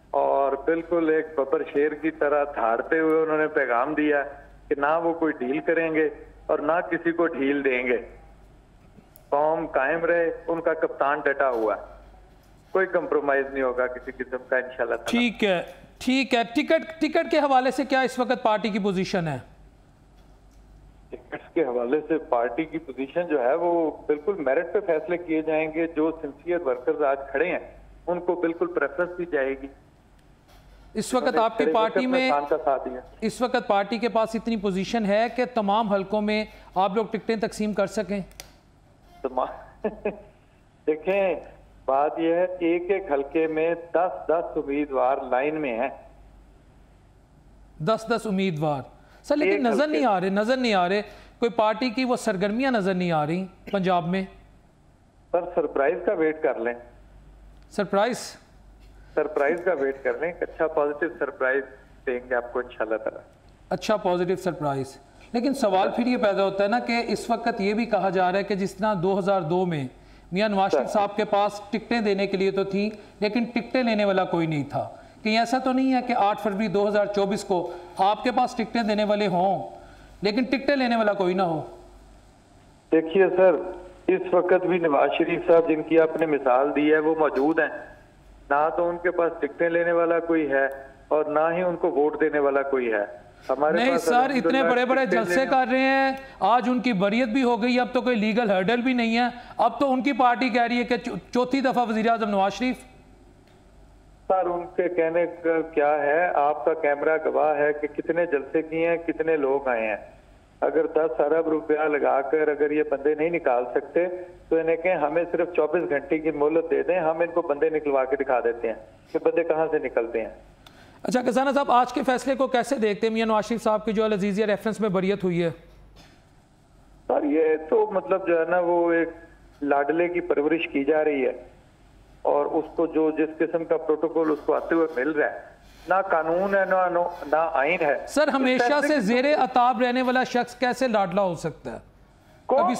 E: और बिल्कुल एक बब्बर शेर की तरह धाड़ते हुए उन्होंने पैगाम दिया कि ना वो कोई ढील करेंगे और ना किसी को ढील देंगे, कौम कायम रहे, उनका कप्तान डटा हुआ, कोई कंप्रोमाइज नहीं होगा किसी किस्म का इंशाल्लाह।
A: ठीक है, ठीक है। टिकट के हवाले से क्या इस वक्त पार्टी की पोजीशन है?
E: टिकट्स के हवाले से पार्टी की पोजीशन जो है वो बिल्कुल मेरिट पे फैसले किए जाएंगे। जो सिंसियर वर्कर्स आज खड़े हैं उनको बिल्कुल प्रेफरेंस दी जाएगी।
A: इस वक्त आपकी पार्टी में
E: का साथ दिया।
A: इस वक्त पार्टी के पास इतनी पोजीशन है कि तमाम हलकों में आप लोग टिकटें तकसीम कर सकें?
E: देखें, बात यह है, एक एक हलके में 10-10 उम्मीदवार लाइन में हैं।
A: 10-10 उम्मीदवार सर, लेकिन नजर नहीं आ रहे कोई पार्टी की वो सरगर्मियां नजर नहीं आ रही पंजाब में।
E: सर सरप्राइज का वेट कर लें। सरप्राइज का वेट कर लें, अच्छा पॉजिटिव सरप्राइज देंगे आपको इंशाल्लाह ताला।
A: अच्छा पॉजिटिव सरप्राइज। लेकिन सवाल फिर ये पैदा होता है ना कि इस वक्त ये भी कहा जा रहा है कि जिस तरह 2002 में मियां नवाज शरीफ साहब के पास टिकटें देने के लिए तो थी, लेकिन टिकटें लेने वाला कोई नहीं था। कहीं ऐसा तो नहीं है कि 8 फरवरी 2024 को आपके पास टिकटें देने वाले हों लेकिन टिकटें लेने वाला कोई ना हो?
E: देखिए सर, इस वक्त भी नवाज शरीफ साहब जिनकी आपने मिसाल दी है वो मौजूद हैं, ना तो उनके पास टिकटें लेने वाला कोई है और ना ही उनको वोट देने वाला कोई है। हमारे
A: नहीं सर, इतने बड़े बड़े जलसे कर रहे हैं, आज उनकी बरियत भी हो गई, अब तो कोई लीगल हर्डल भी नहीं है। अब तो उनकी पार्टी कह रही है कि चौथी दफा वजीर आजम नवाज शरीफ।
E: सर उनके कहने का क्या है, आपका कैमरा गवाह है कि कितने जलसे किए हैं, कितने लोग आए हैं। अगर 10 अरब रुपया लगाकर अगर ये बंदे नहीं निकाल सकते तो इन्हें कहें हमें सिर्फ 24 घंटे की मोहलत दे दें, हम इनको बंदे निकलवा के दिखा देते हैं कि बंदे कहाँ से निकलते हैं।
A: अच्छा खजाना साहब, आज के फैसले को कैसे देखते हैं? मियां नवाज शरीफ साहब की जो अल-अज़ीज़िया रेफरेंस में बरियत हुई है।
E: सर ये तो मतलब जो है ना वो एक लाडले की परवरिश की जा रही है और उसको जो जिस किस्म का प्रोटोकॉल उसको आते हुए मिल रहा है, ना कानून है ना आइन है।
A: सर हमेशा से जेरे अताब रहने वाला शख्स कैसे लाडला हो सकता है? कभी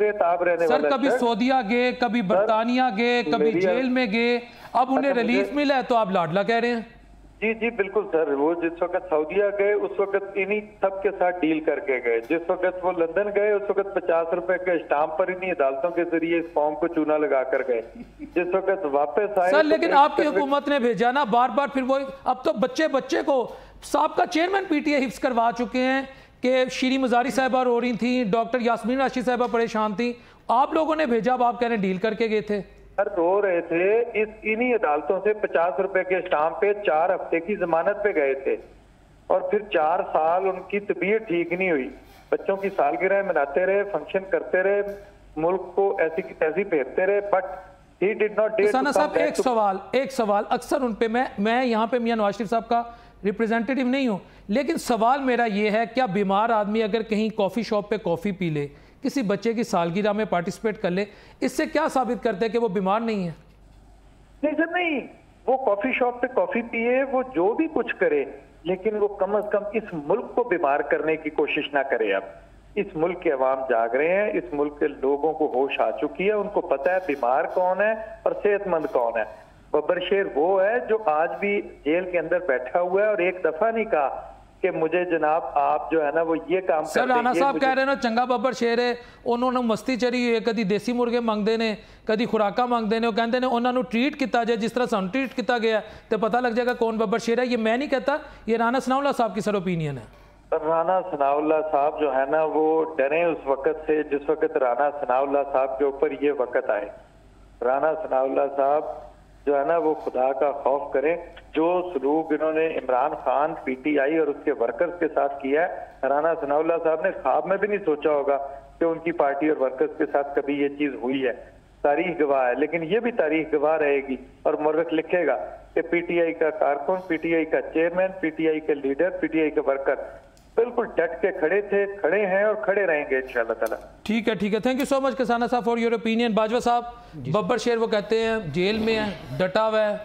A: सऊदीया गए, कभी बरतानिया गए, कभी जेल में गए, अब उन्हें रिलीफ मिला है तो आप लाडला कह रहे हैं?
E: जी जी बिल्कुल सर, वो जिस वक्त सऊदीया गए उस वक्त इन्हीं सब के साथ डील करके गए। जिस वक्त वो लंदन गए उस वक्त 50 रुपए के स्टाम्प पर इन्हीं अदालतों के जरिए इस फॉर्म को चूना लगा कर गए। जिस वक्त वापस आए
A: सर, लेकिन आपकी हुकूमत ने भेजा ना बार बार, फिर वो अब तो बच्चे को साहब चेयरमैन पीटीए हिफ्स करवा चुके हैं कि शीरी मजारी साहिबा रो रही थी, डॉक्टर यास्मीन राशिद साहिबा परेशान थी, आप लोगों ने भेजा, अब आप कह रहे हैं डील करके गए थे।
E: सर रो रहे थे, इन्हीं अदालतों से 50 रुपए के स्टाम्प पे 4 हफ्ते की जमानत पे गए थे और फिर 4 साल उनकी तबीयत ठीक नहीं हुई। बच्चों की सालगिरह मनाते रहे, फंक्शन करते रहे, मुल्क को ऐसी की तैसी भेजते रहे, but he did not dare.
A: Sana साहब एक सवाल अक्सर उन पे मैं यहाँ पे मियां नवाज शरीफ साहब का रिप्रेजेंटेटिव नहीं हूँ, लेकिन सवाल मेरा ये है, क्या बीमार आदमी अगर कहीं कॉफ़ी शॉप पे कॉफ़ी पी ले, किसी बच्चे की सालगिरह में पार्टिसिपेट कर ले, इससे क्या साबित करते हैं कि वो बीमार नहीं है?
E: नहीं सर नहीं, वो कॉफी शॉप पे कॉफी पिए, वो जो भी कुछ करे, लेकिन वो कम से कम इस मुल्क को बीमार करने की कोशिश ना करे। अब इस मुल्क के अवाम जाग रहे हैं, इस मुल्क के लोगों को होश आ चुकी है, उनको पता है बीमार कौन है और सेहतमंद कौन है। बब्बर शेर वो है जो आज भी जेल के अंदर बैठा हुआ है और एक दफा नहीं कहा कि मुझे जनाब आप जो है ना वो ये काम
A: सर राणा साहब कह रहे ना चंगा बब्बर शेर है, उन्होंने मस्ती चढ़ी है, कभी देसी मुर्गे मंगते ने, कभी खुराका मंगते ने, वो कहते हैं उन्होंने ट्रीट किया जाए जिस तरह सानू ट्रीट किया गया तो पता लग जाएगा कौन बब्बर शेर है। ये मैं नहीं कहता, ये राणा सनाउल्लाह साहब की सर ओपिनियन है।
E: राणा सनाउल्लाह साहब जो है ना वो डरे उस वक्त से जिस वक्त राणा सनाउल्लाह साहब के ऊपर ये वक्त आए। राणा सनाउल्लाह साहब जो है ना वो खुदा का खौफ करें। जो सलूक इन्होंने इमरान खान, पीटीआई और उसके वर्कर्स के साथ किया है, राणा सनाउल्लाह साहब ने ख्वाब में भी नहीं सोचा होगा कि उनकी पार्टी और वर्कर्स के साथ कभी ये चीज हुई है। तारीख गवाह है, लेकिन ये भी तारीख गवाह रहेगी और मुर्रख लिखेगा कि पीटीआई का कारकुन, पीटीआई का चेयरमैन, पीटीआई के लीडर, पीटीआई के वर्कर बिल्कुल डट के खड़े थे, खड़े हैं और खड़े रहेंगे इंशाल्लाह ताला।
A: ठीक है, thank you so much Kasana साहब फॉर योर ओपिनियन। बाजवा साहब, बब्बर शेर वो कहते हैं जेल में है, डटा हुआ है,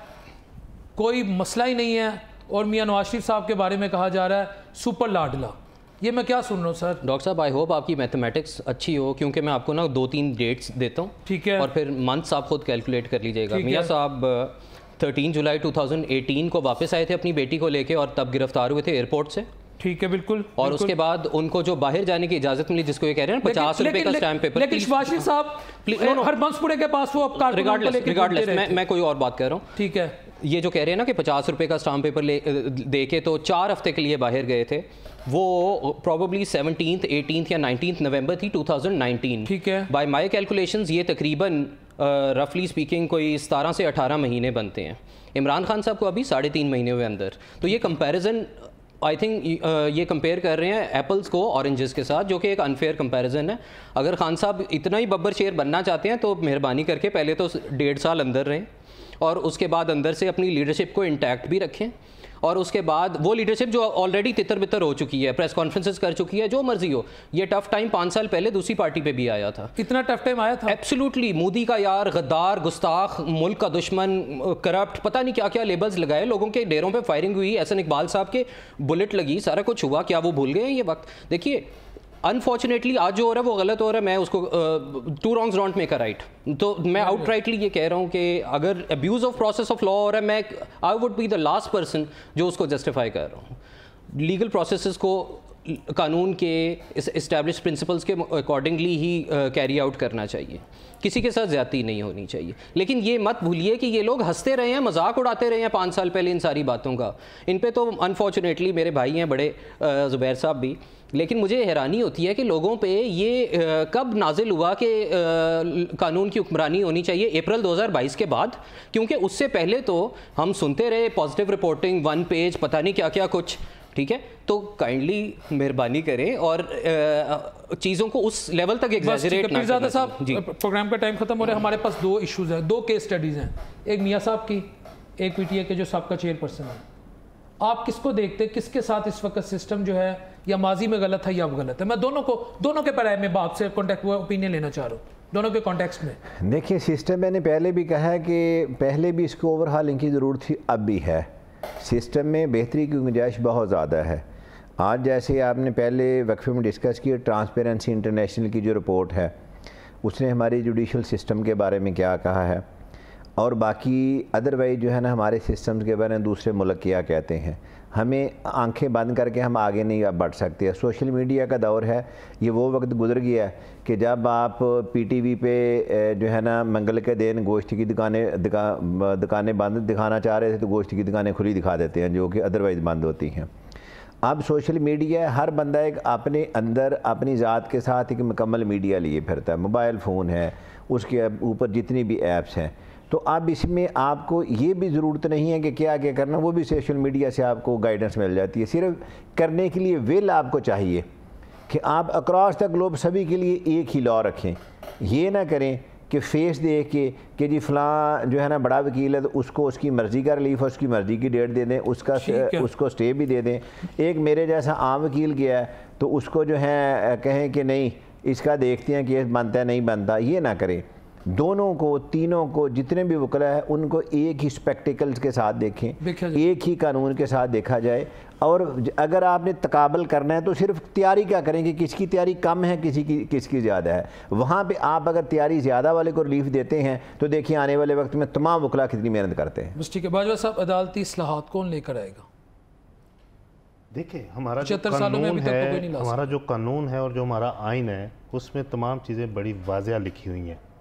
A: कोई मसला ही नहीं है, और मियां नवाज शरीफ साहब के बारे में कहा जा रहा है सुपर लाडला, ये मैं क्या सुन रहा हूँ सर?
D: डॉक्टर साहब आई होप आपकी मैथमेटिक्स अच्छी हो, क्योंकि मैं आपको ना 2-3 डेट्स देता हूँ,
A: ठीक है,
D: और फिर मंथ्स आप खुद कैलकुलेट कर लीजिएगा। मियां साहब 13 जुलाई 2018 को वापस आए थे अपनी बेटी को लेके और तब गिरफ्तार हुए थे एयरपोर्ट से।
A: ठीक है, बिल्कुल।
D: और उसके बाद उनको जो बाहर जाने की इजाजत मिली, जिसको ये कह रहे हैं 50 रुपए का स्टैम्प पेपर।
A: लेकिन वाशिर साहब हरबंसपुरे के पास वो अब
D: रिगार्डलेस मैं कोई और बात कर रहा हूँ।
A: ठीक है,
D: ये जो कह रहे हैं ना कि 50 रुपए का स्टाम्प पेपर दे के तो 4 हफ्ते के लिए बाहर गए थे, वो प्रॉबली 17th 18th या 19th नवंबर थी 2019।
A: ठीक है,
D: बाय माय कैलकुलेशंस ये तकरीबन रफली स्पीकिंग कोई 17 से 18 महीने बनते हैं। इमरान खान साहब को अभी 3.5 महीने हुए अंदर। तो ये कंपैरिजन आई थिंक ये कंपेयर कर रहे हैं एप्पल्स को ऑरेंजेस के साथ, जो कि एक अनफेयर कंपैरिजन है। अगर खान साहब इतना ही बब्बर शेर बनना चाहते हैं तो मेहरबानी करके पहले तो 1.5 साल अंदर रहें और उसके बाद अंदर से अपनी लीडरशिप को इंटैक्ट भी रखें, और उसके बाद वो लीडरशिप जो ऑलरेडी तितर बितर हो चुकी है, प्रेस कॉन्फ्रेंसेस कर चुकी है, जो मर्जी हो। ये टफ टाइम 5 साल पहले दूसरी पार्टी पे भी आया था।
A: इतना टफ टाइम आया था?
D: एब्सोल्युटली। मोदी का यार, गद्दार, गुस्ताख, मुल्क का दुश्मन, करप्ट, पता नहीं क्या क्या लेबल्स लगाए, लोगों के डेरों पे फायरिंग हुई, एहसन इकबाल साहब के बुलेट लगी, सारा कुछ हुआ। क्या वो भूल गए हैं ये वक्त? देखिए अनफॉर्चुनेटली आज जो हो रहा है वो गलत हो रहा है। मैं उसको two wrongs don't make a right. तो मैं आउटराइटली ये कह रहा हूँ कि अगर abuse of process of law हो रहा है, मैं I would be the last person जो उसको जस्टिफाई कर रहा हूँ। लीगल प्रोसेसेस को कानून के इस्टेब्लिश प्रिंसिपल्स के अकॉर्डिंगली ही कैरी आउट करना चाहिए, किसी के साथ ज़्यादती नहीं होनी चाहिए। लेकिन ये मत भूलिए कि ये लोग हंसते रहे हैं, मजाक उड़ाते रहे हैं 5 साल पहले इन सारी बातों का। इन पे तो अनफॉर्चुनेटली मेरे भाई हैं बड़े, ज़ुबैर साहब भी, लेकिन मुझे हैरानी होती है कि लोगों पे ये कब नाजिल हुआ कि कानून की हुक्मरानी होनी चाहिए? अप्रैल 2022 के बाद, क्योंकि उससे पहले तो हम सुनते रहे पॉजिटिव रिपोर्टिंग, 1 पेज, पता नहीं क्या क्या कुछ। ठीक है, तो काइंडली मेहरबानी करें और चीज़ों को उस लेवल तक एग्जैजरेट ना करें।
A: साहब, प्रोग्राम का टाइम खत्म हो रहा है, हमारे पास 2 इश्यूज़ हैं, 2 केस स्टडीज़ हैं, एक मियाँ साहब की, एक पीटीए के जो साहब का चेयरपर्सन है। आप किसको देखते, किसके साथ इस वक्त सिस्टम जो है या माजी में गलत है या अब गलत है? मैं दोनों के पराये में बाप से कॉन्टेक्ट ओपिनियन लेना चाह रहा हूँ, दोनों के कॉन्टेक्स्ट में।
C: देखिए सिस्टम, मैंने पहले भी कहा है कि पहले भी इसको ओवरहालिंग की ज़रूरत थी, अब भी है। सिस्टम में बेहतरी की गुंजाइश बहुत ज़्यादा है। आज जैसे आपने पहले वक्फे में डिस्कस किया, ट्रांसपेरेंसी इंटरनेशनल की जो रिपोर्ट है उसने हमारे जुडिशल सिस्टम के बारे में क्या कहा है, और बाकी अदरवाइज जो है ना हमारे सिस्टम्स के बारे में दूसरे मुल्क क्या कहते हैं। हमें आंखें बंद करके हम आगे नहीं बढ़ सकते। सोशल मीडिया का दौर है, ये वो वक्त गुजर गया है कि जब आप पीटीवी पे जो है ना मंगल के दिन गोश्त की दुकानें बंद दिखाना चाह रहे थे तो गोश्त की दुकानें खुली दिखा देते हैं, जो कि अदरवाइज़ बंद होती हैं। अब सोशल मीडिया, हर बंदा एक अपने अंदर अपनी ज़ात के साथ एक मुकम्मल मीडिया लिए फिरता है। मोबाइल फ़ोन है, उसके ऊपर जितनी भी ऐप्स हैं, तो अब इसमें आपको ये भी ज़रूरत नहीं है कि क्या क्या करना, वो भी सोशल मीडिया से आपको गाइडेंस मिल जाती है। सिर्फ करने के लिए विल आपको चाहिए कि आप अक्रॉस द ग्लोब सभी के लिए एक ही लॉ रखें। ये ना करें कि फेस देख के कि जी फ़लाँ जो है ना बड़ा वकील है तो उसको उसकी मर्ज़ी का रिलीफ, उसकी मर्ज़ी की डेट दे दें, उसको स्टे भी दे दें। एक मेरे जैसा आम वकील गया है तो उसको जो है कहें कि नहीं इसका देखते हैं कि बनता है नहीं बनता। ये ना करें। दोनों को, तीनों को, जितने भी वकला है उनको एक ही स्पेक्टिकल्स के साथ देखें, एक ही कानून के साथ देखा जाए। और अगर आपने तकाबल करना है तो सिर्फ तैयारी क्या करें कि किसकी तैयारी कम है, किसकी ज़्यादा है। वहाँ पे आप अगर तैयारी ज़्यादा वाले को रिलीफ देते हैं तो देखिए आने वाले वक्त में तमाम वकला कितनी मेहनत करते हैं।
A: बस ठीक है। बाजवा साहब, अदालती इस्लाहात कौन लेकर आएगा?
B: देखिए हमारा जो कानून है, हमारा जो कानून है और जो हमारा आइन है उसमें तमाम चीज़ें बड़ी वाज़िया लिखी हुई हैं।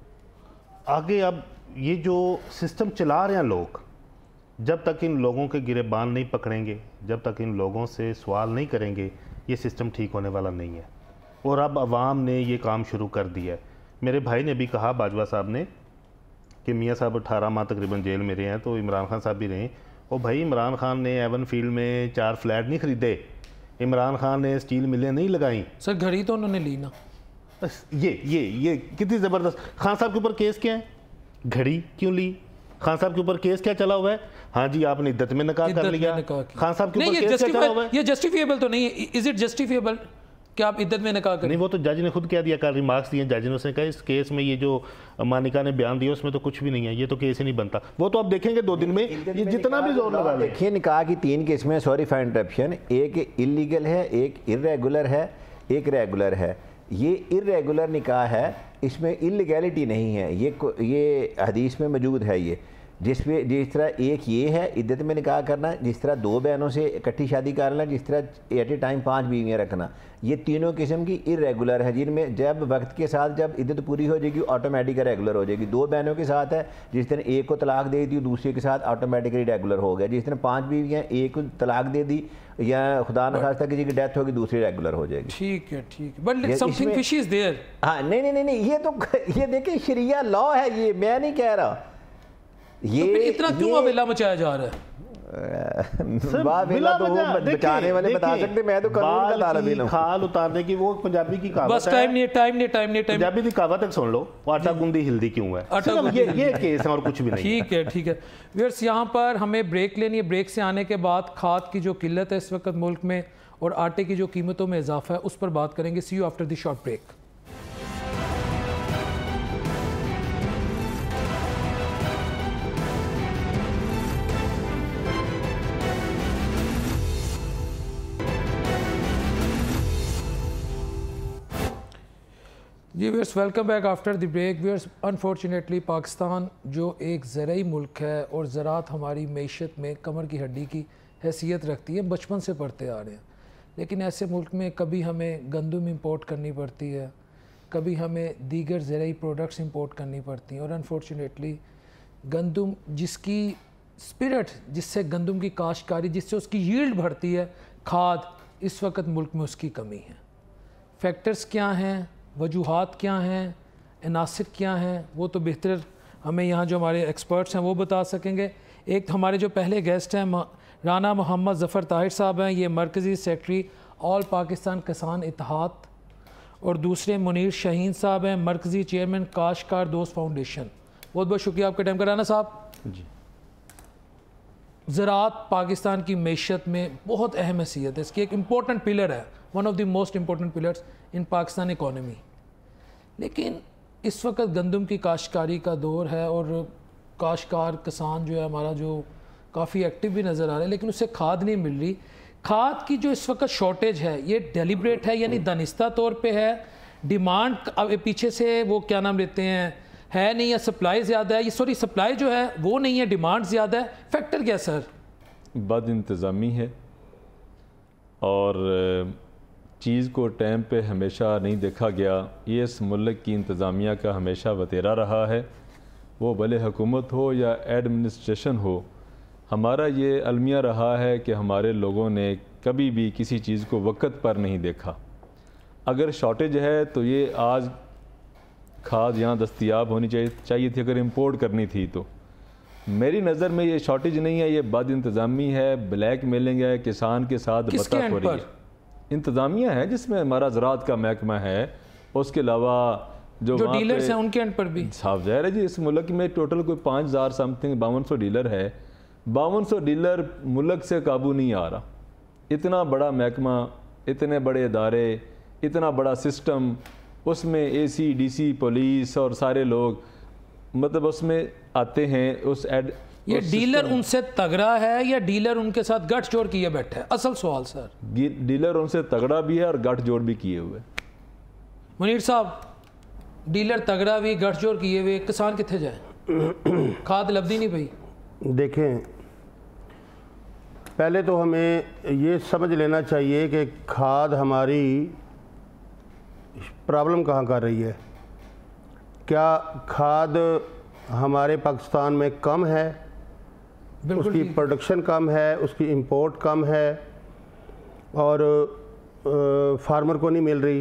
B: आगे अब ये जो सिस्टम चला रहे हैं लोग, जब तक इन लोगों के गिरेबान नहीं पकड़ेंगे, जब तक इन लोगों से सवाल नहीं करेंगे, ये सिस्टम ठीक होने वाला नहीं है। और अब अवाम ने ये काम शुरू कर दिया है। मेरे भाई ने भी कहा, बाजवा साहब ने, कि मियाँ साहब 18 माह तकरीबन जेल में रहे हैं, तो इमरान खान साहब भी रहे। और भाई इमरान खान ने एवन फील्ड में 4 फ्लैट नहीं ख़रीदे, इमरान खान ने स्टील मिलें नहीं लगाई।
A: सर घड़ी तो उन्होंने ली ना।
B: ये कितनी ज़बरदस्त। खान साहब के ऊपर केस क्या है? घड़ी क्यों ली? खान साहब के ऊपर केस क्या चला हुआ है? हाँ जी, आपने इद्दत में निकाह कर लिया। खान साहब के ऊपर केस क्या चला हुआ है?
A: ये जस्टिफिएबल तो नहीं है। इज इट जस्टिफिएबल कि आप इद्दत में निकाह करें?
B: नहीं, वो तो जज ने खुद कह दिया, कल रिमार्क्स दिए जज ने, उसने कहा इस केस में ये जो मानिका ने बयान दिया उसमें तो कुछ भी नहीं है, ये तो केस ही नहीं बनता। वो तो आप देखेंगे 2 दिन में ये जितना भी जोर लगा।
C: देखिए निकाह की 3 किस्में, सॉरी फॉर इंटरप्शन। एक इलीगल है, एक इर्रेगुलर है, एक रेगुलर है। ये इर्रेगुलर निकाह है, इसमें इलीगैलिटी नहीं है, ये हदीस में मौजूद है। ये जिस तरह एक ये है इद्दत में निकाह करना, जिस तरह 2 बहनों से इकट्ठी शादी कर लेना, जिस तरह एट ए टाइम 5 बीवियाँ रखना, ये तीनों किस्म की इरेगुलर है, जिनमें जब वक्त के साथ जब इद्दत पूरी हो जाएगी ऑटोमेटिक रेगुलर हो जाएगी। 2 बहनों के साथ है, जिस दिन एक को तलाक दे दी दूसरे के साथ ऑटोमेटिकली रेगुलर हो गया। जिस दिन 5 बीवियाँ, एक को तलाक दे दी या खुदा न खास्ता किसी की डेथ होगी दूसरी रेगुलर हो जाएगी।
A: ठीक है, but something fishy is there.
C: हाँ नहीं, ये देखिए शरिया लॉ है, ये मैं नहीं कह रहा। ये
A: तो इतना क्यों अवेला मचाया जा रहा है?
C: बचाने वाले बता सकते, मैं तो कानून का तालब इल्म।
B: खाल उतारने की वो पंजाबी की कहावत है,
A: बस टाइम नहीं।
B: पंजाबी की कहावत है, सुन लो, आटा गूंदी हिल्दी क्यों है, ये केस है और कुछ भी नहीं।
A: ठीक है व्यूअर्स, यहाँ पर हमें ब्रेक लेनी है। ब्रेक से आने के बाद खाद की जो किल्लत है इस वक्त मुल्क में और आटे की जो कीमतों में इजाफा है उस पर बात करेंगे। See you after the short break. जी viewers, welcome back after the break. Viewers, unfortunately Pakistan जो एक ज़राई मुल्क है और ज़राअत हमारी मईशत में कमर की हड्डी की हैसियत रखती है, बचपन से पढ़ते आ रहे हैं, लेकिन ऐसे मुल्क में कभी हमें गंदम इंपोर्ट करनी पड़ती है, कभी हमें दीगर ज़राई प्रोडक्ट्स इंपोर्ट करनी पड़ती हैं और अनफॉर्चुनेटली गंदम जिसकी स्पिरिट, जिससे गंदम की काश्तकारी, जिससे उसकी यील्ड बढ़ती है, खाद, इस वक्त मुल्क में उसकी कमी है। फैक्टर्स क्या हैं, वजूहात क्या हैं, अनासिर क्या हैं, वो तो बेहतर हमें यहाँ जो हमारे एक्सपर्ट्स हैं वो बता सकेंगे। एक हमारे जो पहले गेस्ट हैं राना मोहम्मद ज़फ़र ताहिर साहब हैं, ये मरकज़ी सेक्रेटरी ऑल पाकिस्तान किसान इत्तेहाद, और दूसरे मुनीर शाहीन साहब हैं, मरकज़ी चेयरमैन काश्तकार दोस्त फाउंडेशन। बहुत बहुत शुक्रिया आपके टाइम का राना साहब जी। ज़राअत पाकिस्तान की मैशत में बहुत अहम हैसियत है, इसकी एक इम्पोर्टेंट पिलर है, one of the most important pillars in Pakistan economy. लेकिन इस वक्त गंदम की काश्तकारी का दौर है और काश्तकार किसान जो है हमारा जो काफ़ी एक्टिव भी नज़र आ रहा है, लेकिन उससे खाद नहीं मिल रही। खाद की जो इस वक्त शॉर्टेज है ये डेलिब्रेट है, यानी दानिस्ता तौर पे है, डिमांड अब पीछे से वो क्या नाम लेते हैं है नहीं, या सप्लाई ज़्यादा है, ये सॉरी सप्लाई जो है वो नहीं है, डिमांड ज़्यादा है। फैक्टर क्या सर?
F: बद इंतज़ामी है और चीज़ को टाइम पे हमेशा नहीं देखा गया। ये इस मुल्क की इंतज़ामिया का हमेशा वतेरा रहा है, वो भले हुकूमत हो या एडमिनिस्ट्रेशन हो। हमारा ये अलमिया रहा है कि हमारे लोगों ने कभी भी किसी चीज़ को वक्त पर नहीं देखा। अगर शॉर्टेज है तो ये आज खाद यहाँ दस्तयाब होनी चाहिए थी, अगर इम्पोर्ट करनी थी तो। मेरी नज़र में ये शॉर्टेज नहीं है, ये बद इंतज़ामी है, ब्लैक मेलिंग है, किसान के साथ बता हो रही है। इंतज़ामिया है जिसमें हमारा ज़राअत का महकमा है, उसके अलावा जो
A: डीलर्स हैं उनके एंड पर भी
F: साफ ज़ाहिर है जी। इस मुल्क में टोटल कोई 5000 समथिंग 5200 डीलर है, 5200 डीलर मुल्क से काबू नहीं आ रहा। इतना बड़ा महकमा, इतने बड़े इदारे, इतना बड़ा सिस्टम, उसमें AC DC पुलिस और सारे लोग मतलब उसमें आते हैं।
A: ये डीलर उनसे तगड़ा है या डीलर उनके साथ गठजोड़ किए बैठा है? असल सवाल सर।
F: डीलर उनसे तगड़ा भी है और गठजोड़ भी किए हुए।
A: मुनीर साहब, डीलर तगड़ा भी गठजोड़ किए हुए, किसान कितने जाए? खाद लब्धी नहीं भाई।
G: देखें, पहले तो हमें ये समझ लेना चाहिए कि खाद हमारी प्रॉब्लम कहाँ कर रही है। क्या खाद हमारे पाकिस्तान में कम है, उसकी प्रोडक्शन कम है, उसकी इंपोर्ट कम है और फार्मर को नहीं मिल रही?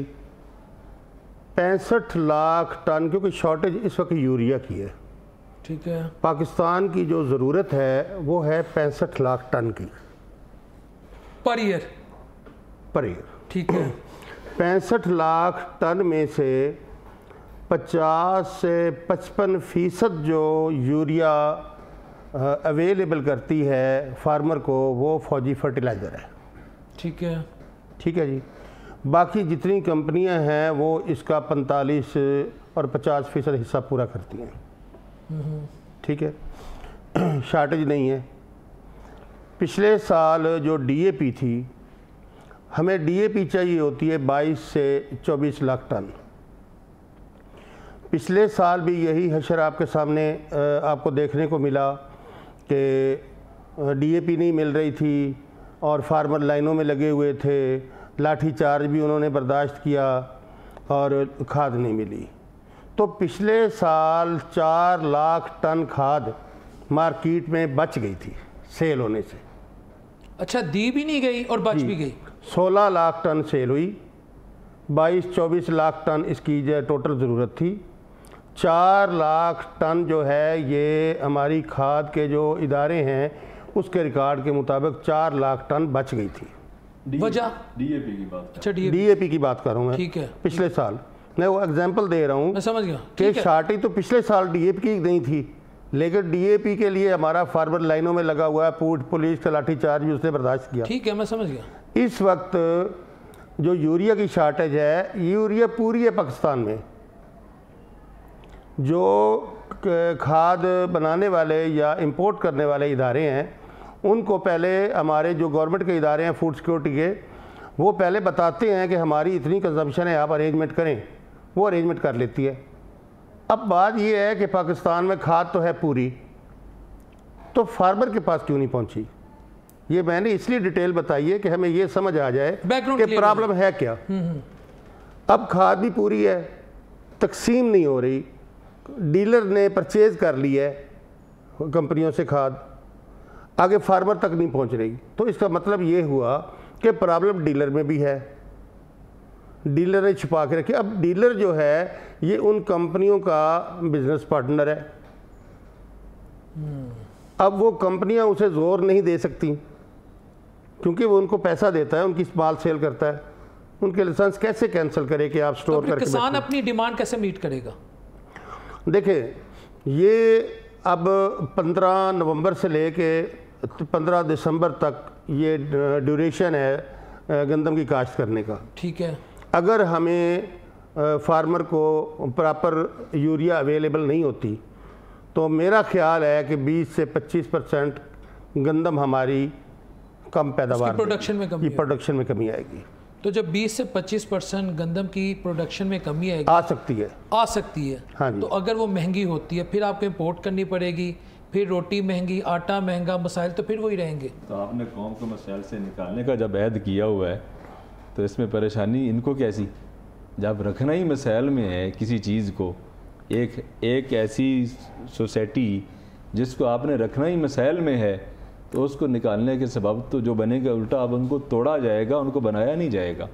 G: 65 लाख टन, क्योंकि शॉर्टेज इस वक्त यूरिया की है।
A: ठीक है,
G: पाकिस्तान की जो ज़रूरत है वो है 65 लाख टन की
A: पर ईयर।
G: ठीक है, 65 लाख टन में से 50 से 55% जो यूरिया अवेलेबल करती है फार्मर को, वो फौजी फर्टिलाइज़र है।
A: ठीक है
G: जी। बाकी जितनी कंपनियां हैं वो इसका 45 और 50% हिस्सा पूरा करती हैं। ठीक है, शॉर्टेज नहीं है। पिछले साल जो DAP थी, हमें DAP चाहिए होती है 22 से 24 लाख टन, पिछले साल भी यही हशर आपके सामने आपको देखने को मिला कि DAP नहीं मिल रही थी और फार्मर लाइनों में लगे हुए थे, लाठी चार्ज भी उन्होंने बर्दाश्त किया और खाद नहीं मिली। तो पिछले साल 4 लाख टन खाद मार्केट में बच गई थी सेल होने से।
A: अच्छा, दी भी नहीं गई और बच भी गई।
G: 16 लाख टन सेल हुई, 22-24 लाख टन इसकी जो टोटल ज़रूरत थी। 4 लाख टन जो है ये हमारी खाद के जो इदारे हैं उसके रिकॉर्ड के मुताबिक 4 लाख टन बच गई थी।
A: वजह
F: DAP की बात,
A: अच्छा
G: DAP की बात कर रहा हूँ मैं।
A: ठीक है,
G: पिछले साल मैं वो एग्जांपल दे रहा हूँ,
A: मैं समझ गया
G: कि शार्टी तो पिछले साल DAP की नहीं थी, लेकिन DAP के लिए हमारा फार्मर लाइनों में लगा हुआ है, पुलिस का लाठी चार्ज भी उसने बर्दाश्त किया।
A: ठीक है, मैं समझ गया।
G: इस वक्त जो यूरिया की शार्टेज है, यूरिया पूरी है पाकिस्तान में। जो खाद बनाने वाले या इंपोर्ट करने वाले इदारे हैं उनको पहले हमारे जो गवर्नमेंट के इदारे हैं फूड सिक्योरिटी के, वो पहले बताते हैं कि हमारी इतनी कंजम्पशन है, आप अरेंजमेंट करें, वो अरेंजमेंट कर लेती है। अब बात ये है कि पाकिस्तान में खाद तो है पूरी, तो फार्मर के पास क्यों नहीं पहुंची? ये मैंने इसलिए डिटेल बताई है कि हमें ये समझ आ जाए कि प्रॉब्लम है क्या। अब खाद भी पूरी है, तकसीम नहीं हो रही, डीलर ने परचेज कर ली है कंपनियों से खाद, आगे फार्मर तक नहीं पहुंच रही। तो इसका मतलब ये हुआ कि प्रॉब्लम डीलर में भी है, डीलर ने छुपा के रखी। अब डीलर जो है ये उन कंपनियों का बिजनेस पार्टनर है। अब वो कंपनियां उसे जोर नहीं दे सकती क्योंकि वो उनको पैसा देता है, उनकी माल सेल करता है, उनके लाइसेंस कैसे कैंसिल करे कि आप स्टोर
A: तो
G: करके
A: किसान अपनी डिमांड कैसे मीट करेगा?
G: देखें, ये अब 15 नवंबर से लेके 15 दिसंबर तक ये ड्यूरेशन है गंदम की काश्त करने का।
A: ठीक है।
G: अगर हमें फार्मर को प्रॉपर यूरिया अवेलेबल नहीं होती तो मेरा ख्याल है कि 20 से 25% गंदम हमारी कम पैदावार
A: प्रोडक्शन में कमी
G: आएगी।
A: तो जब 20 से 25% गंदम की प्रोडक्शन में कमी आएगी,
G: आ सकती है। हाँ जी।
A: तो अगर वो महंगी होती है फिर आपको इंपोर्ट करनी पड़ेगी, फिर रोटी महंगी, आटा महंगा, मसाइल तो फिर वही रहेंगे।
F: तो आपने कौम को मसाइल से निकालने का जब ऐद किया हुआ है तो इसमें परेशानी इनको कैसी? जब रखना ही मसाइल में है किसी चीज़ को, एक ऐसी सोसाइटी जिसको आपने रखना ही मसाइल में है, तो उसको निकालने के सबब तो जो बनेगा उल्टा अब उनको तोड़ा जाएगा, उनको बनाया नहीं जाएगा।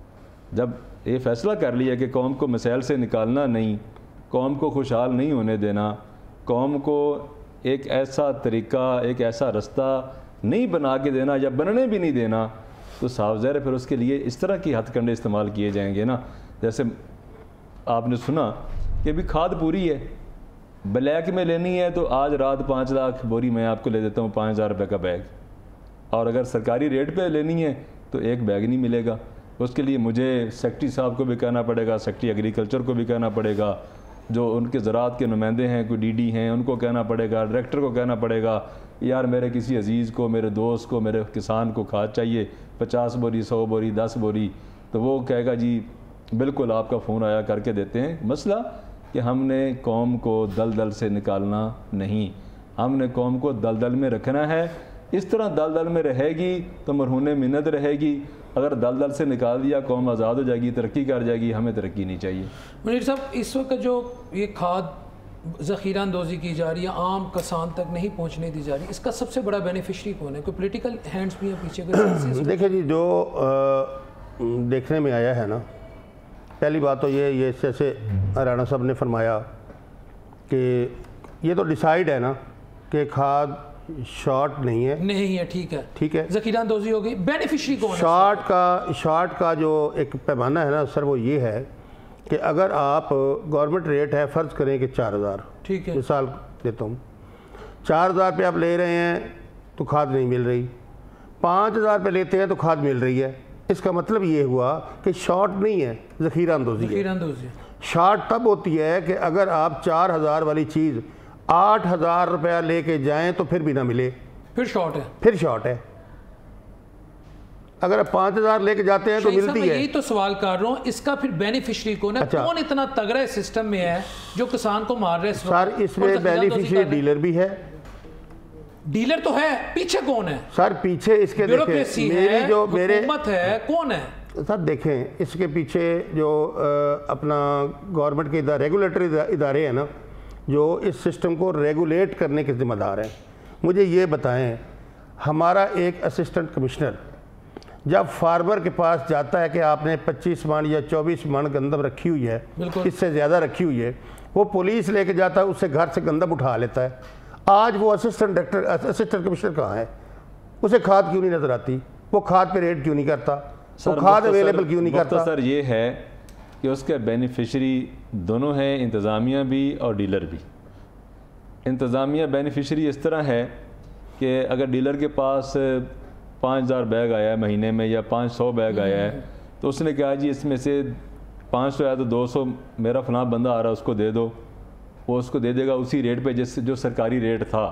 F: जब ये फैसला कर लिया कि कौम को मसाइल से निकालना नहीं, कौम को खुशहाल नहीं होने देना, कौम को एक ऐसा तरीका, एक ऐसा रास्ता नहीं बना के देना या बनने भी नहीं देना, तो साफ ज़ाहिर है फिर उसके लिए इस तरह की हथकंडे इस्तेमाल किए जाएंगे ना। जैसे आपने सुना कि भी खाद पूरी है, ब्लैक में लेनी है तो आज रात 5 लाख बोरी मैं आपको ले देता हूँ 5,000 रुपये का बैग, और अगर सरकारी रेट पे लेनी है तो एक बैग नहीं मिलेगा। उसके लिए मुझे सेक्रेटरी साहब को भी कहना पड़ेगा, सेक्रेटरी एग्रीकल्चर को भी कहना पड़ेगा, जो उनके ज़राअत के नुमाइंदे हैं, कोई DD हैं, उनको कहना पड़ेगा, डायरेक्टर को कहना पड़ेगा, यार मेरे किसी अजीज़ को, मेरे दोस्त को, मेरे किसान को खाद चाहिए 50 बोरी, 100 बोरी, 10 बोरी, तो वो कहेगा जी बिल्कुल आपका फ़ोन आया करके देते हैं। मसला कि हमने कौम को दलदल से निकालना नहीं, हमने कौम को दलदल में रखना है। इस तरह दलदल में रहेगी तो मरहून मिन्नत रहेगी, अगर दलदल से निकाल दिया कौम आज़ाद हो जाएगी, तरक्की कर जाएगी। हमें तरक्की नहीं चाहिए।
A: मुनीर साहब, इस वक्त जो ये खाद ज़ख़ीरा अंदोज़ी की जा रही है, आम किसान तक नहीं पहुँचने दी जा रही, इसका सबसे बड़ा बेनिफिशरी कौन है? कोई पॉलिटिकल हैंड्स भी हैं पीछे? देखिए
G: जी, जो देखने में आया है ना, पहली बात तो ये जैसे राणा साहब ने फरमाया कि ये तो डिसाइड है ना कि खाद शॉर्ट नहीं है। ठीक है,
A: ज़ख़ीरा अंदोज़ी हो गई। बेनिफिशरी कौन है?
G: शॉर्ट का जो एक पैमाना है ना सर, वो ये है कि अगर आप गवर्नमेंट रेट है, फ़र्ज़ करें कि 4,000,
A: ठीक है,
G: मिसाल देता हूँ, 4,000 पे आप ले रहे हैं तो खाद नहीं मिल रही, 5,000 पे लेते हैं तो खाद मिल रही है। इसका मतलब ये हुआ कि शॉर्ट नहीं है, ज़ख़ीरा अंदोज़ी है। शॉर्ट तब होती है कि अगर आप 4,000 वाली चीज़ 8,000 रुपया लेके जाएं तो फिर भी ना मिले,
A: फिर शॉर्ट है।
G: अगर 5,000 लेके जाते हैं तो मिलती है।
A: यही तो सवाल कर रहा हूँ, इसका फिर बेनिफिशियरी कौन है?
G: अच्छा।
A: कौन इतना तगड़ा सिस्टम में है जो किसान को मार रहे हैं?
G: सर इसमें बेनिफिशियरी डीलर भी है।
A: डीलर तो है, पीछे कौन है
G: सर? पीछे इसके
A: ब्यूरोक्रेसी
G: मेरी
A: है,
G: जो मेरे
A: हुकूमत है, कौन है
G: सर? देखें इसके पीछे जो अपना गवर्नमेंट के रेगुलेटरी इदारे हैं ना, जो इस सिस्टम को रेगुलेट करने के जिम्मेदार हैं। मुझे ये बताएं, हमारा एक असिस्टेंट कमिश्नर जब फार्मर के पास जाता है कि आपने 25 मन या 24 मन गंदम रखी हुई है, इससे ज़्यादा रखी हुई है, वो पुलिस लेके जाता है, उससे घर से गंदम उठा लेता है। आज वो असिस्टेंट कमिश्नर कहाँ है? उसे खाद क्यों नहीं नजर आती? वो खाद पे रेट क्यों नहीं करता? वो खाद अवेलेबल क्यों नहीं करता?
F: सर ये है कि उसके बेनिफिशरी दोनों हैं, इंतज़ामिया भी और डीलर भी। इंतज़ामिया बेनिफिशरी इस तरह है कि अगर डीलर के पास 5,000 बैग आया है महीने में या 500 बैग आया है, तो उसने कहा जी इसमें से 500 आया तो 200 मेरा फलां बंदा आ रहा है उसको दे दो, वो उसको दे देगा उसी रेट पे जिस जो सरकारी रेट था।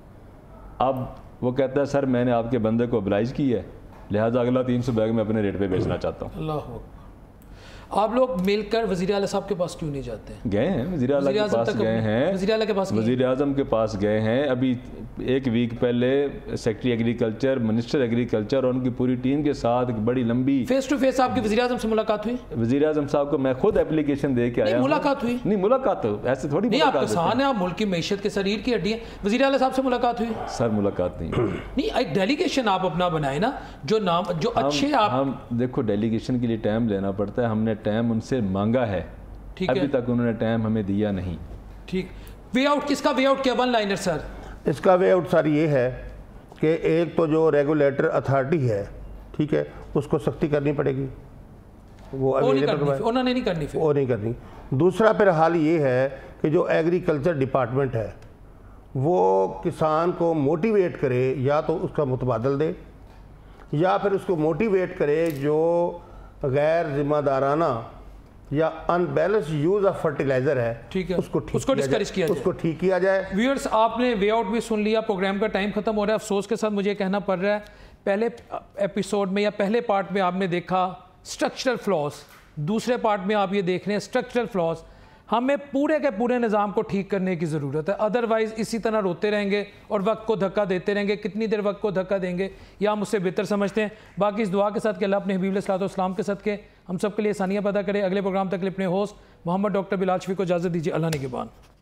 F: अब वो कहता है सर मैंने आपके बंदे को अब्लाइज किया है, लिहाजा अगला 300 बैग मैं अपने रेट पे बेचना चाहता हूँ।
A: अल्लाह हू। आप लोग मिलकर वज़ीर आला साहब के पास क्यों नहीं जाते हैं?
F: गए हैं, वज़ीर आला के पास गए हैं, वज़ीर आज़म के पास गए हैं। अभी एक वीक पहले सेक्रेटरी एग्रीकल्चर, मिनिस्टर एग्रीकल्चर और उनकी पूरी टीम के साथ एक बड़ी लंबी
A: फेस टू फेस आपकी वज़ीर आज़म से मुलाकात हुई?
F: वज़ीर आज़म साहब को मैं खुद एप्लीकेशन दे के आया।
A: मुलाकात हुई?
F: नहीं, मुलाकात तो ऐसे थोड़ी।
A: नहीं, आप किसान हैं, आप मुल्क की मैशत के शरीर की हड्डी हैं। वज़ीर आला साहब से मुलाकात हुई?
F: सर मुलाकात नहीं।
A: एक डेलीगेशन आप अपना बनाए ना, जो नाम जो अच्छे आप।
F: हम देखो डेलीगेशन के लिए टाइम लेना पड़ता है, हमने टाइम उनसे मांगा है, अभी तक उन्होंने टाइम हमें दिया नहीं।
A: ठीक, वे आउट किसका वे आउट क्या वन लाइनर सर?
G: इसका वे आउट सर ये है कि एक तो जो रेगुलेटर अथॉरिटी है, ठीक है, उसको सख्ती करनी पड़ेगी, वो
A: उन्होंने नहीं करनी, फिर
G: वो नहीं करनी। दूसरा फिर हाल ये है कि जो एग्रीकल्चर डिपार्टमेंट है वो किसान को मोटिवेट करे, या तो उसका मुतबादल दे या फिर उसको मोटिवेट करे जो गैर जिम्मेदाराना या अनबैलेंस यूज ऑफ फर्टिलाइजर है,
A: ठीक है,
G: उसको ठीक किया जाए।
A: व्यूअर्स, आपने वे आउट भी सुन लिया, प्रोग्राम का टाइम खत्म हो रहा है। अफसोस के साथ मुझे कहना पड़ रहा है, पहले एपिसोड में या पहले पार्ट में आपने देखा स्ट्रक्चरल फ्लॉज, दूसरे पार्ट में आप ये देख रहे हैं स्ट्रक्चरल फ्लॉज। हमें पूरे के पूरे निज़ाम को ठीक करने की ज़रूरत है, अदरवाइज़ इसी तरह रोते रहेंगे और वक्त को धक्का देते रहेंगे। कितनी देर वक्त को धक्का देंगे या हम उससे बेहतर समझते हैं। बाकी इस दुआ के साथ कि अल्लाह अपने हबीब अलैहिस्सलाम के सदके हम सब के लिए आसानियाँ पैदा करे। अगले प्रोग्राम तक अपने होस्ट मोहम्मद डॉक्टर बिलाल शफी को इजाज़त दीजिए। अल्लाह निगहबान।